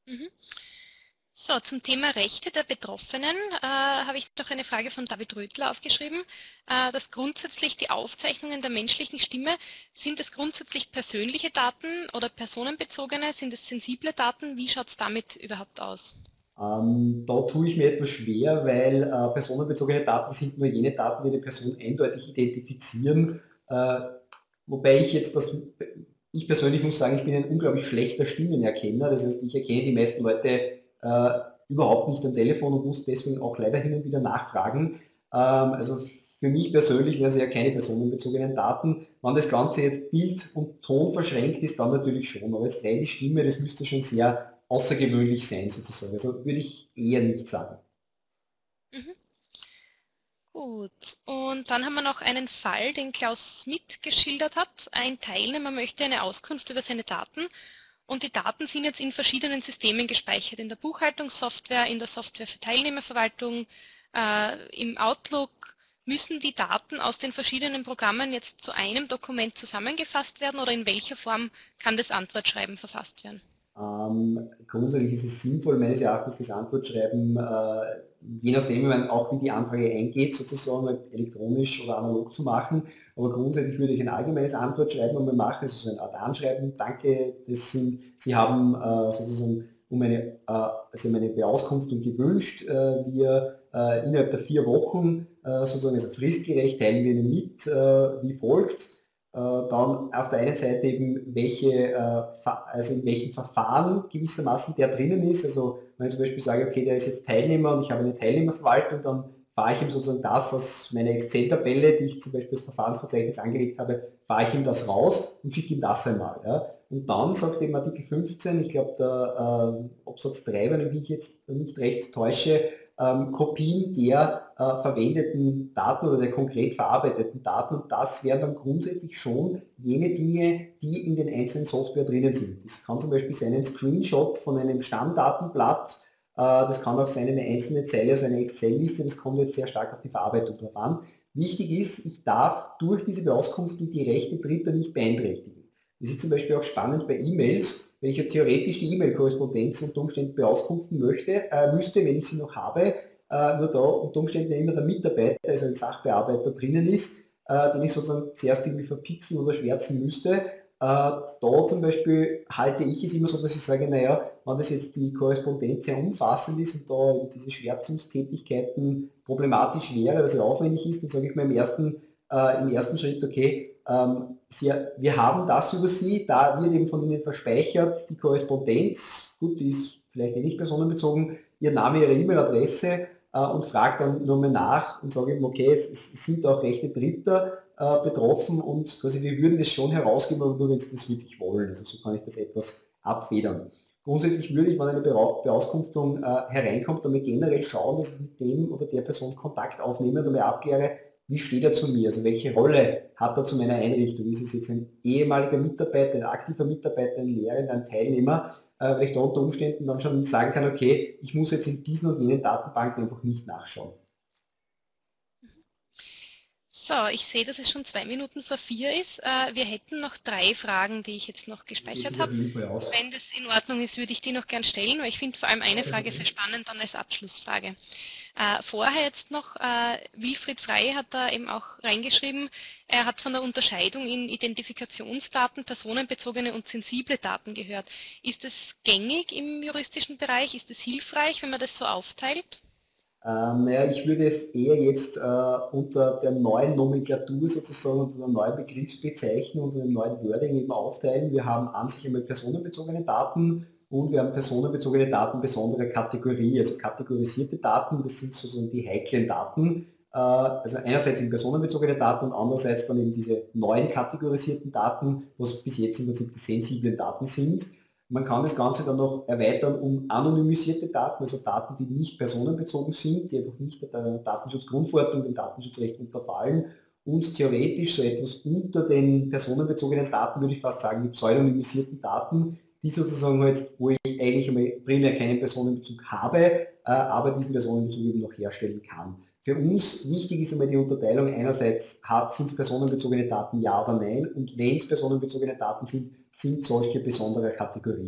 Mhm. So, zum Thema Rechte der Betroffenen habe ich noch eine Frage von David Rödler aufgeschrieben, dass grundsätzlich die Aufzeichnungen der menschlichen Stimme, sind es grundsätzlich persönliche Daten oder personenbezogene, sind es sensible Daten? Wie schaut es damit überhaupt aus? Da tue ich mir etwas schwer, weil personenbezogene Daten sind nur jene Daten, die eine Person eindeutig identifizieren. Wobei ich persönlich muss sagen, ich bin ein unglaublich schlechter Stimmenerkenner. Das heißt, ich erkenne die meisten Leute überhaupt nicht am Telefon und muss deswegen auch leider hin und wieder nachfragen. Also für mich persönlich wären es ja keine personenbezogenen Daten. Wenn das Ganze jetzt Bild und Ton verschränkt ist, dann natürlich schon. Aber jetzt rein die Stimme, das müsste schon sehr außergewöhnlich sein sozusagen. Also würde ich eher nicht sagen. Mhm. Gut, und dann haben wir noch einen Fall, den Klaus Smith geschildert hat. Ein Teilnehmer möchte eine Auskunft über seine Daten und die Daten sind jetzt in verschiedenen Systemen gespeichert, in der Buchhaltungssoftware, in der Software für Teilnehmerverwaltung, im Outlook. Müssen die Daten aus den verschiedenen Programmen jetzt zu einem Dokument zusammengefasst werden oder in welcher Form kann das Antwortschreiben verfasst werden? Grundsätzlich ist es sinnvoll, meines Erachtens, das Antwortschreiben, je nachdem, auch wie die Anfrage eingeht, sozusagen halt elektronisch oder analog zu machen. Aber grundsätzlich würde ich ein allgemeines Antwortschreiben einmal machen, also so eine Art Anschreiben. Danke, Sie haben sozusagen Sie haben eine Beauskunftung gewünscht. Wir innerhalb der 4 Wochen sozusagen, also fristgerecht, teilen wir Ihnen mit, wie folgt. Dann auf der einen Seite eben, also in welchem Verfahren gewissermaßen der drinnen ist. Also wenn ich zum Beispiel sage, okay, der ist jetzt Teilnehmer und ich habe eine Teilnehmerverwaltung, dann fahre ich ihm sozusagen das aus meiner Excel-Tabelle, die ich zum Beispiel als Verfahrensverzeichnis angelegt habe, fahre ich ihm das raus und schicke ihm das einmal. Ja. Und dann sagt eben Artikel 15, ich glaube der Absatz 3, wenn ich mich jetzt nicht recht täusche, Kopien der verwendeten Daten oder der konkret verarbeiteten Daten. Und das wären dann grundsätzlich schon jene Dinge, die in den einzelnen Software drinnen sind. Das kann zum Beispiel sein ein Screenshot von einem Stammdatenblatt, das kann auch sein eine einzelne Zeile aus einer Excel-Liste, das kommt jetzt sehr stark auf die Verarbeitung drauf an. Wichtig ist, ich darf durch diese Beauskunftung die Rechte Dritter nicht beeinträchtigen. Das ist zum Beispiel auch spannend bei E-Mails, wenn ich ja theoretisch die E-Mail-Korrespondenz unter Umständen beauskunften müsste, wenn ich sie noch habe, nur da unter Umständen immer der Mitarbeiter, also ein Sachbearbeiter drinnen ist, den ich sozusagen zuerst irgendwie verpixeln oder schwärzen müsste. Da zum Beispiel halte ich es immer so, dass ich sage, naja, wenn das jetzt die Korrespondenz sehr umfassend ist und da diese Schwärzungstätigkeiten problematisch wäre, weil es aufwendig ist, dann sage ich mir im ersten Schritt, okay, wir haben das über Sie, da wird eben von Ihnen verspeichert die Korrespondenz, gut, die ist vielleicht nicht personenbezogen, Ihr Name, Ihre E-Mail-Adresse und frage dann nochmal nach und sage eben, okay, es sind auch Rechte Dritter betroffen und quasi wir würden das schon herausgeben, aber nur wenn Sie das wirklich wollen. Also so kann ich das etwas abfedern. Grundsätzlich würde ich, wenn eine Beauskunftung hereinkommt, damit generell schauen, dass ich mit dem oder der Person Kontakt aufnehme und einmal abkläre, wie steht er zu mir? Also welche Rolle hat er zu meiner Einrichtung? Ist es jetzt ein ehemaliger Mitarbeiter, ein aktiver Mitarbeiter, ein Lehrender, ein Teilnehmer? Weil ich da unter Umständen dann schon sagen kann, okay, ich muss jetzt in diesen und jenen Datenbanken einfach nicht nachschauen. So, ich sehe, dass es schon 2 Minuten vor 4 ist. Wir hätten noch 3 Fragen, die ich jetzt noch Das geht gespeichert sich auf habe. jeden Fall aus. Wenn das in Ordnung ist, würde ich die noch gern stellen, weil ich finde vor allem eine Frage sehr spannend dann als Abschlussfrage. Vorher jetzt noch, Wilfried Frey hat da eben auch reingeschrieben, er hat von der Unterscheidung in Identifikationsdaten, personenbezogene und sensible Daten gehört. Ist es gängig im juristischen Bereich? Ist es hilfreich, wenn man das so aufteilt? Naja, ich würde es eher jetzt unter der neuen Nomenklatur sozusagen, unter der neuen Begriffsbezeichnung, unter dem neuen Wording eben aufteilen. Wir haben an sich einmal personenbezogene Daten und wir haben personenbezogene Daten besonderer Kategorie, also kategorisierte Daten, das sind sozusagen die heiklen Daten. Also einerseits sind personenbezogene Daten und andererseits dann eben diese neuen kategorisierten Daten, was bis jetzt im Prinzip die sensiblen Daten sind. Man kann das Ganze dann noch erweitern um anonymisierte Daten, also Daten, die nicht personenbezogen sind, die einfach nicht der Datenschutzgrundverordnung, dem Datenschutzrecht unterfallen. Und theoretisch so etwas unter den personenbezogenen Daten, würde ich fast sagen, die pseudonymisierten Daten, die sozusagen halt, wo ich eigentlich einmal primär keinen Personenbezug habe, aber diesen Personenbezug eben noch herstellen kann. Für uns wichtig ist einmal die Unterteilung, einerseits sind es personenbezogene Daten, ja oder nein, und wenn es personenbezogene Daten sind, sind solche besonderer Kategorie.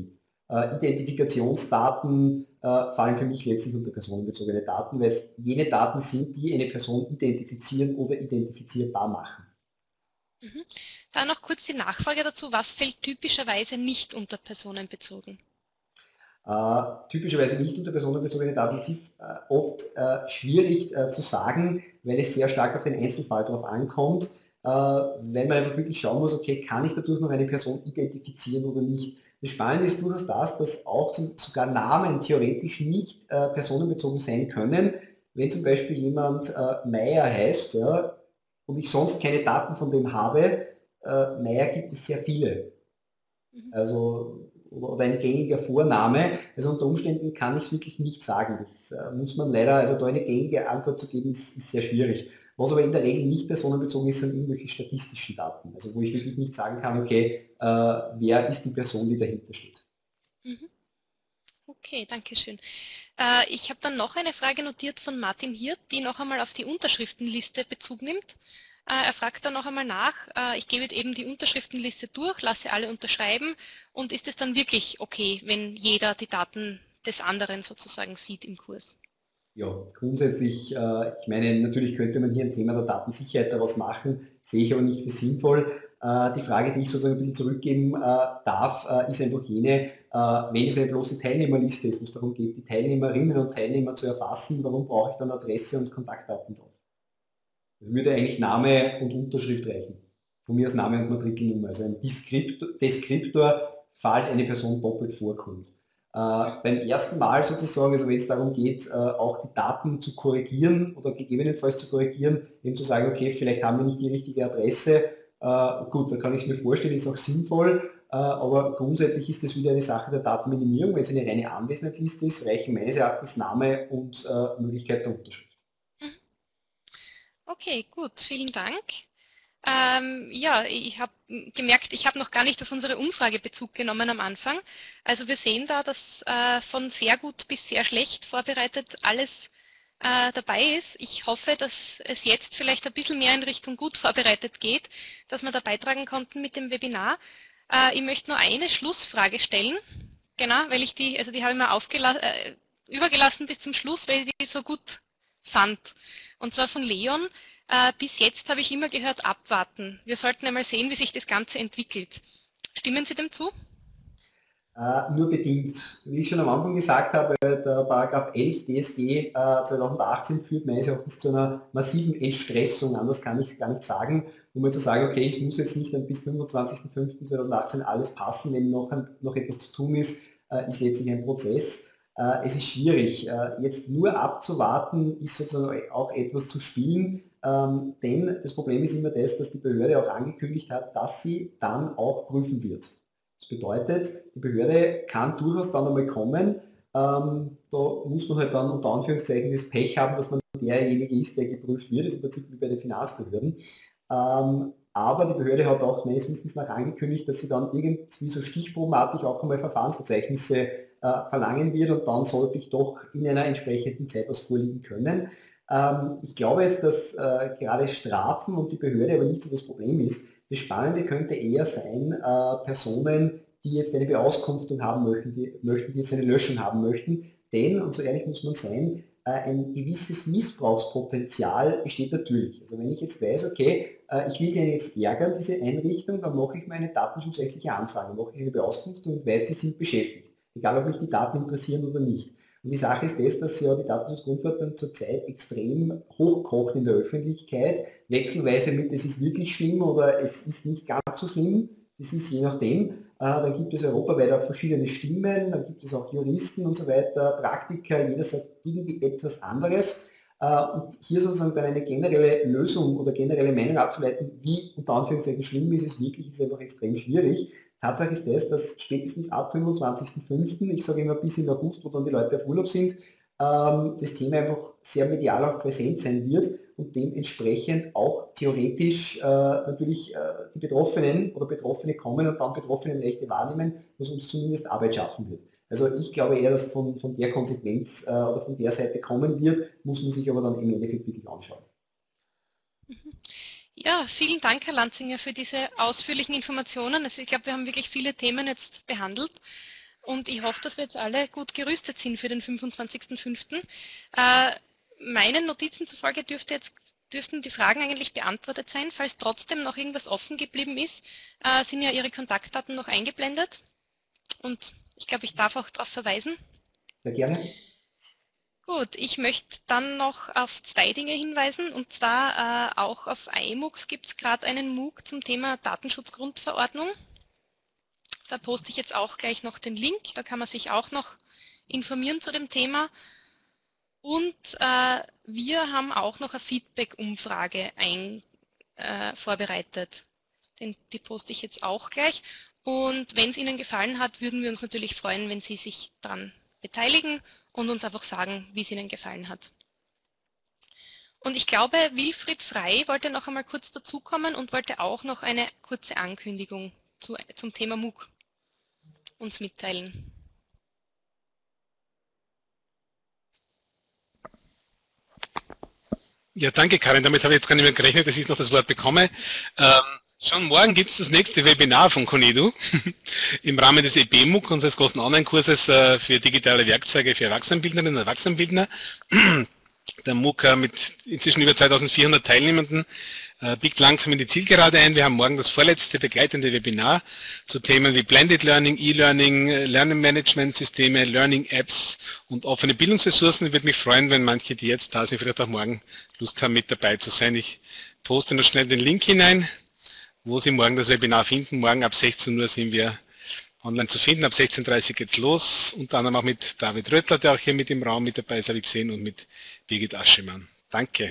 Identifikationsdaten fallen für mich letztlich unter personenbezogene Daten, weil es jene Daten sind, die eine Person identifizieren oder identifizierbar machen. Mhm. Dann noch kurz die Nachfrage dazu, was fällt typischerweise nicht unter personenbezogen? Typischerweise nicht unter personenbezogene Daten. Es ist oft schwierig zu sagen, weil es sehr stark auf den Einzelfall drauf ankommt, wenn man einfach wirklich schauen muss, okay, kann ich dadurch noch eine Person identifizieren oder nicht. Das Spannende ist durchaus das, dass auch sogar Namen theoretisch nicht personenbezogen sein können. Wenn zum Beispiel jemand Meier heißt, ja, und ich sonst keine Daten von dem habe, Meier gibt es sehr viele. Also, oder ein gängiger Vorname. Also unter Umständen kann ich es wirklich nicht sagen. Das muss man leider, also da eine gängige Antwort zu geben, ist sehr schwierig. Was aber in der Regel nicht personenbezogen ist, sind irgendwelche statistischen Daten. Also wo ich wirklich nicht sagen kann, okay, wer ist die Person, die dahinter steht. Mhm. Okay, danke schön. Ich habe dann noch eine Frage notiert von Martin Hirt, die noch einmal auf die Unterschriftenliste Bezug nimmt. Er fragt dann noch einmal nach, ich gebe eben die Unterschriftenliste durch, lasse alle unterschreiben und ist es dann wirklich okay, wenn jeder die Daten des anderen sozusagen sieht im Kurs? Ja, grundsätzlich, ich meine, natürlich könnte man hier ein Thema der Datensicherheit daraus machen, sehe ich aber nicht für sinnvoll. Die Frage, die ich sozusagen ein bisschen zurückgeben darf, ist einfach jene, wenn es eine bloße Teilnehmerliste ist, wo es darum geht, die Teilnehmerinnen und Teilnehmer zu erfassen, warum brauche ich dann Adresse und Kontaktdaten drauf? Würde eigentlich Name und Unterschrift reichen. Von mir als Name und Matrikelnummer, also ein Deskriptor, falls eine Person doppelt vorkommt. Beim ersten Mal sozusagen, also wenn es darum geht, auch die Daten zu korrigieren oder gegebenenfalls zu korrigieren, eben zu sagen, okay, vielleicht haben wir nicht die richtige Adresse, gut, da kann ich es mir vorstellen, ist auch sinnvoll, aber grundsätzlich ist das wieder eine Sache der Datenminimierung. Wenn es eine reine Anwesenheitsliste ist, reichen meines Erachtens Name und Möglichkeit der Unterschrift. Okay, gut, vielen Dank. Ja, ich habe gemerkt, ich habe noch gar nicht auf unsere Umfrage Bezug genommen am Anfang. Also wir sehen da, dass von sehr gut bis sehr schlecht vorbereitet alles dabei ist. Ich hoffe, dass es jetzt vielleicht ein bisschen mehr in Richtung gut vorbereitet geht, dass wir da beitragen konnten mit dem Webinar. Ich möchte nur eine Schlussfrage stellen, genau, weil ich die habe ich mir übergelassen bis zum Schluss, weil ich die so gut fand. Und zwar von Leon. Bis jetzt habe ich immer gehört, abwarten. Wir sollten einmal sehen, wie sich das Ganze entwickelt. Stimmen Sie dem zu? Nur bedingt. Wie ich schon am Anfang gesagt habe, der Paragraph 11 DSG 2018 führt meines Erachtens zu einer massiven Entstressung, anders kann ich es gar nicht sagen, um mal zu sagen, okay, ich muss jetzt nicht dann bis 25.05.2018 alles passen, wenn noch etwas zu tun ist letztlich ein Prozess. Es ist schwierig. Jetzt nur abzuwarten, ist sozusagen auch etwas zu spielen, denn das Problem ist immer das, dass die Behörde auch angekündigt hat, dass sie dann auch prüfen wird. Das bedeutet, die Behörde kann durchaus dann einmal kommen, da muss man halt dann unter Anführungszeichen das Pech haben, dass man derjenige ist, der geprüft wird, das ist im Prinzip wie bei den Finanzbehörden. Aber die Behörde hat auch meines Wissens nach angekündigt, dass sie dann irgendwie so stichprobenartig auch einmal Verfahrensverzeichnisse verlangen wird und dann sollte ich doch in einer entsprechenden Zeit was vorliegen können. Ich glaube jetzt, dass gerade Strafen und die Behörde aber nicht so das Problem ist. Das Spannende könnte eher sein, Personen, die jetzt eine Beauskunftung haben möchten, die jetzt eine Löschung haben möchten. Denn, und so ehrlich muss man sein, ein gewisses Missbrauchspotenzial besteht natürlich. Also wenn ich jetzt weiß, okay, ich will den jetzt ärgern, diese Einrichtung, dann mache ich meine datenschutzrechtliche Anfrage, mache ich eine Beauskunftung und weiß, die sind beschäftigt. Egal, ob mich die Daten interessieren oder nicht. Und die Sache ist das, dass ja die Datenschutzgrundverordnung zurzeit extrem hochkocht in der Öffentlichkeit, wechselweise mit, es ist wirklich schlimm oder es ist nicht ganz so schlimm, das ist je nachdem. Dann gibt es europaweit auch verschiedene Stimmen, dann gibt es auch Juristen und so weiter, Praktiker, jeder sagt irgendwie etwas anderes. Und hier sozusagen dann eine generelle Lösung oder generelle Meinung abzuleiten, wie unter Anführungszeichen schlimm ist es wirklich, ist einfach extrem schwierig. Tatsache ist das, dass spätestens ab 25.05., ich sage immer bis in August, wo dann die Leute auf Urlaub sind, das Thema einfach sehr medial auch präsent sein wird und dementsprechend auch theoretisch natürlich die Betroffenen oder Betroffene kommen und dann Betroffenenrechte wahrnehmen, was uns zumindest Arbeit schaffen wird. Also ich glaube eher, dass von der Konsequenz oder von der Seite kommen wird, muss man sich aber dann im Endeffekt wirklich anschauen. Ja, vielen Dank, Herr Lanzinger, für diese ausführlichen Informationen. Also ich glaube, wir haben wirklich viele Themen jetzt behandelt. und ich hoffe, dass wir jetzt alle gut gerüstet sind für den 25.05. Meinen Notizen zufolge dürften die Fragen eigentlich beantwortet sein. Falls trotzdem noch irgendwas offen geblieben ist, sind ja Ihre Kontaktdaten noch eingeblendet und ich glaube, ich darf auch darauf verweisen. Sehr gerne. Gut, ich möchte dann noch auf 2 Dinge hinweisen, und zwar auch auf iMOOCs gibt es gerade einen MOOC zum Thema Datenschutzgrundverordnung. Da poste ich jetzt auch gleich noch den Link, da kann man sich auch noch informieren zu dem Thema. Und wir haben auch noch eine Feedback-Umfrage vorbereitet. Die poste ich jetzt auch gleich. Und wenn es Ihnen gefallen hat, würden wir uns natürlich freuen, wenn Sie sich daran beteiligen und uns einfach sagen, wie es Ihnen gefallen hat. Und ich glaube, Wilfried Frey wollte noch einmal kurz dazukommen und wollte auch noch eine kurze Ankündigung zum Thema MOOC uns mitteilen. Ja, danke Karin, damit habe ich jetzt gar nicht mehr gerechnet, dass ich noch das Wort bekomme. Schon morgen gibt es das nächste Webinar von Conedu im Rahmen des EB-MOOC, unseres großen Online-Kurses für digitale Werkzeuge für Erwachsenenbildnerinnen und Erwachsenenbildner. Der MOOC mit inzwischen über 2400 Teilnehmenden biegt langsam in die Zielgerade ein. Wir haben morgen das vorletzte begleitende Webinar zu Themen wie Blended Learning, E-Learning, Learning Management Systeme, Learning Apps und offene Bildungsressourcen. Ich würde mich freuen, wenn manche, die jetzt da sind, vielleicht auch morgen Lust haben, mit dabei zu sein. Ich poste noch schnell den Link hinein, wo Sie morgen das Webinar finden. Morgen ab 16 Uhr sind wir online zu finden. Ab 16:30 Uhr geht's los. Unter anderem auch mit David Röttler, der auch hier mit im Raum mit dabei ist, habe ich gesehen, und mit Birgit Aschemann. Danke.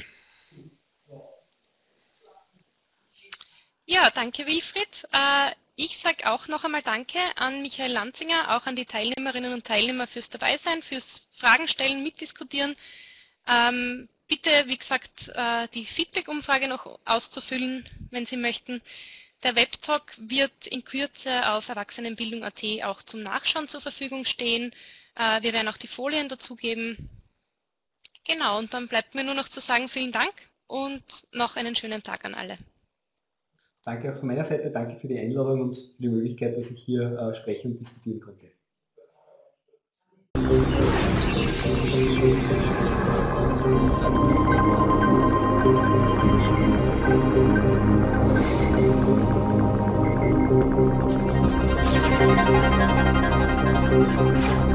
Ja, danke Wilfried. Ich sage auch noch einmal Danke an Michael Lanzinger, auch an die Teilnehmerinnen und Teilnehmer fürs Dabeisein, fürs Fragen stellen, mitdiskutieren. Bitte, wie gesagt, die Feedback-Umfrage noch auszufüllen, wenn Sie möchten. Der Webtalk wird in Kürze auf Erwachsenenbildung.at auch zum Nachschauen zur Verfügung stehen. Wir werden auch die Folien dazugeben. Genau, und dann bleibt mir nur noch zu sagen, vielen Dank und noch einen schönen Tag an alle. Danke auch von meiner Seite, danke für die Einladung und für die Möglichkeit, dass ich hier sprechen und diskutieren konnte. Thank you.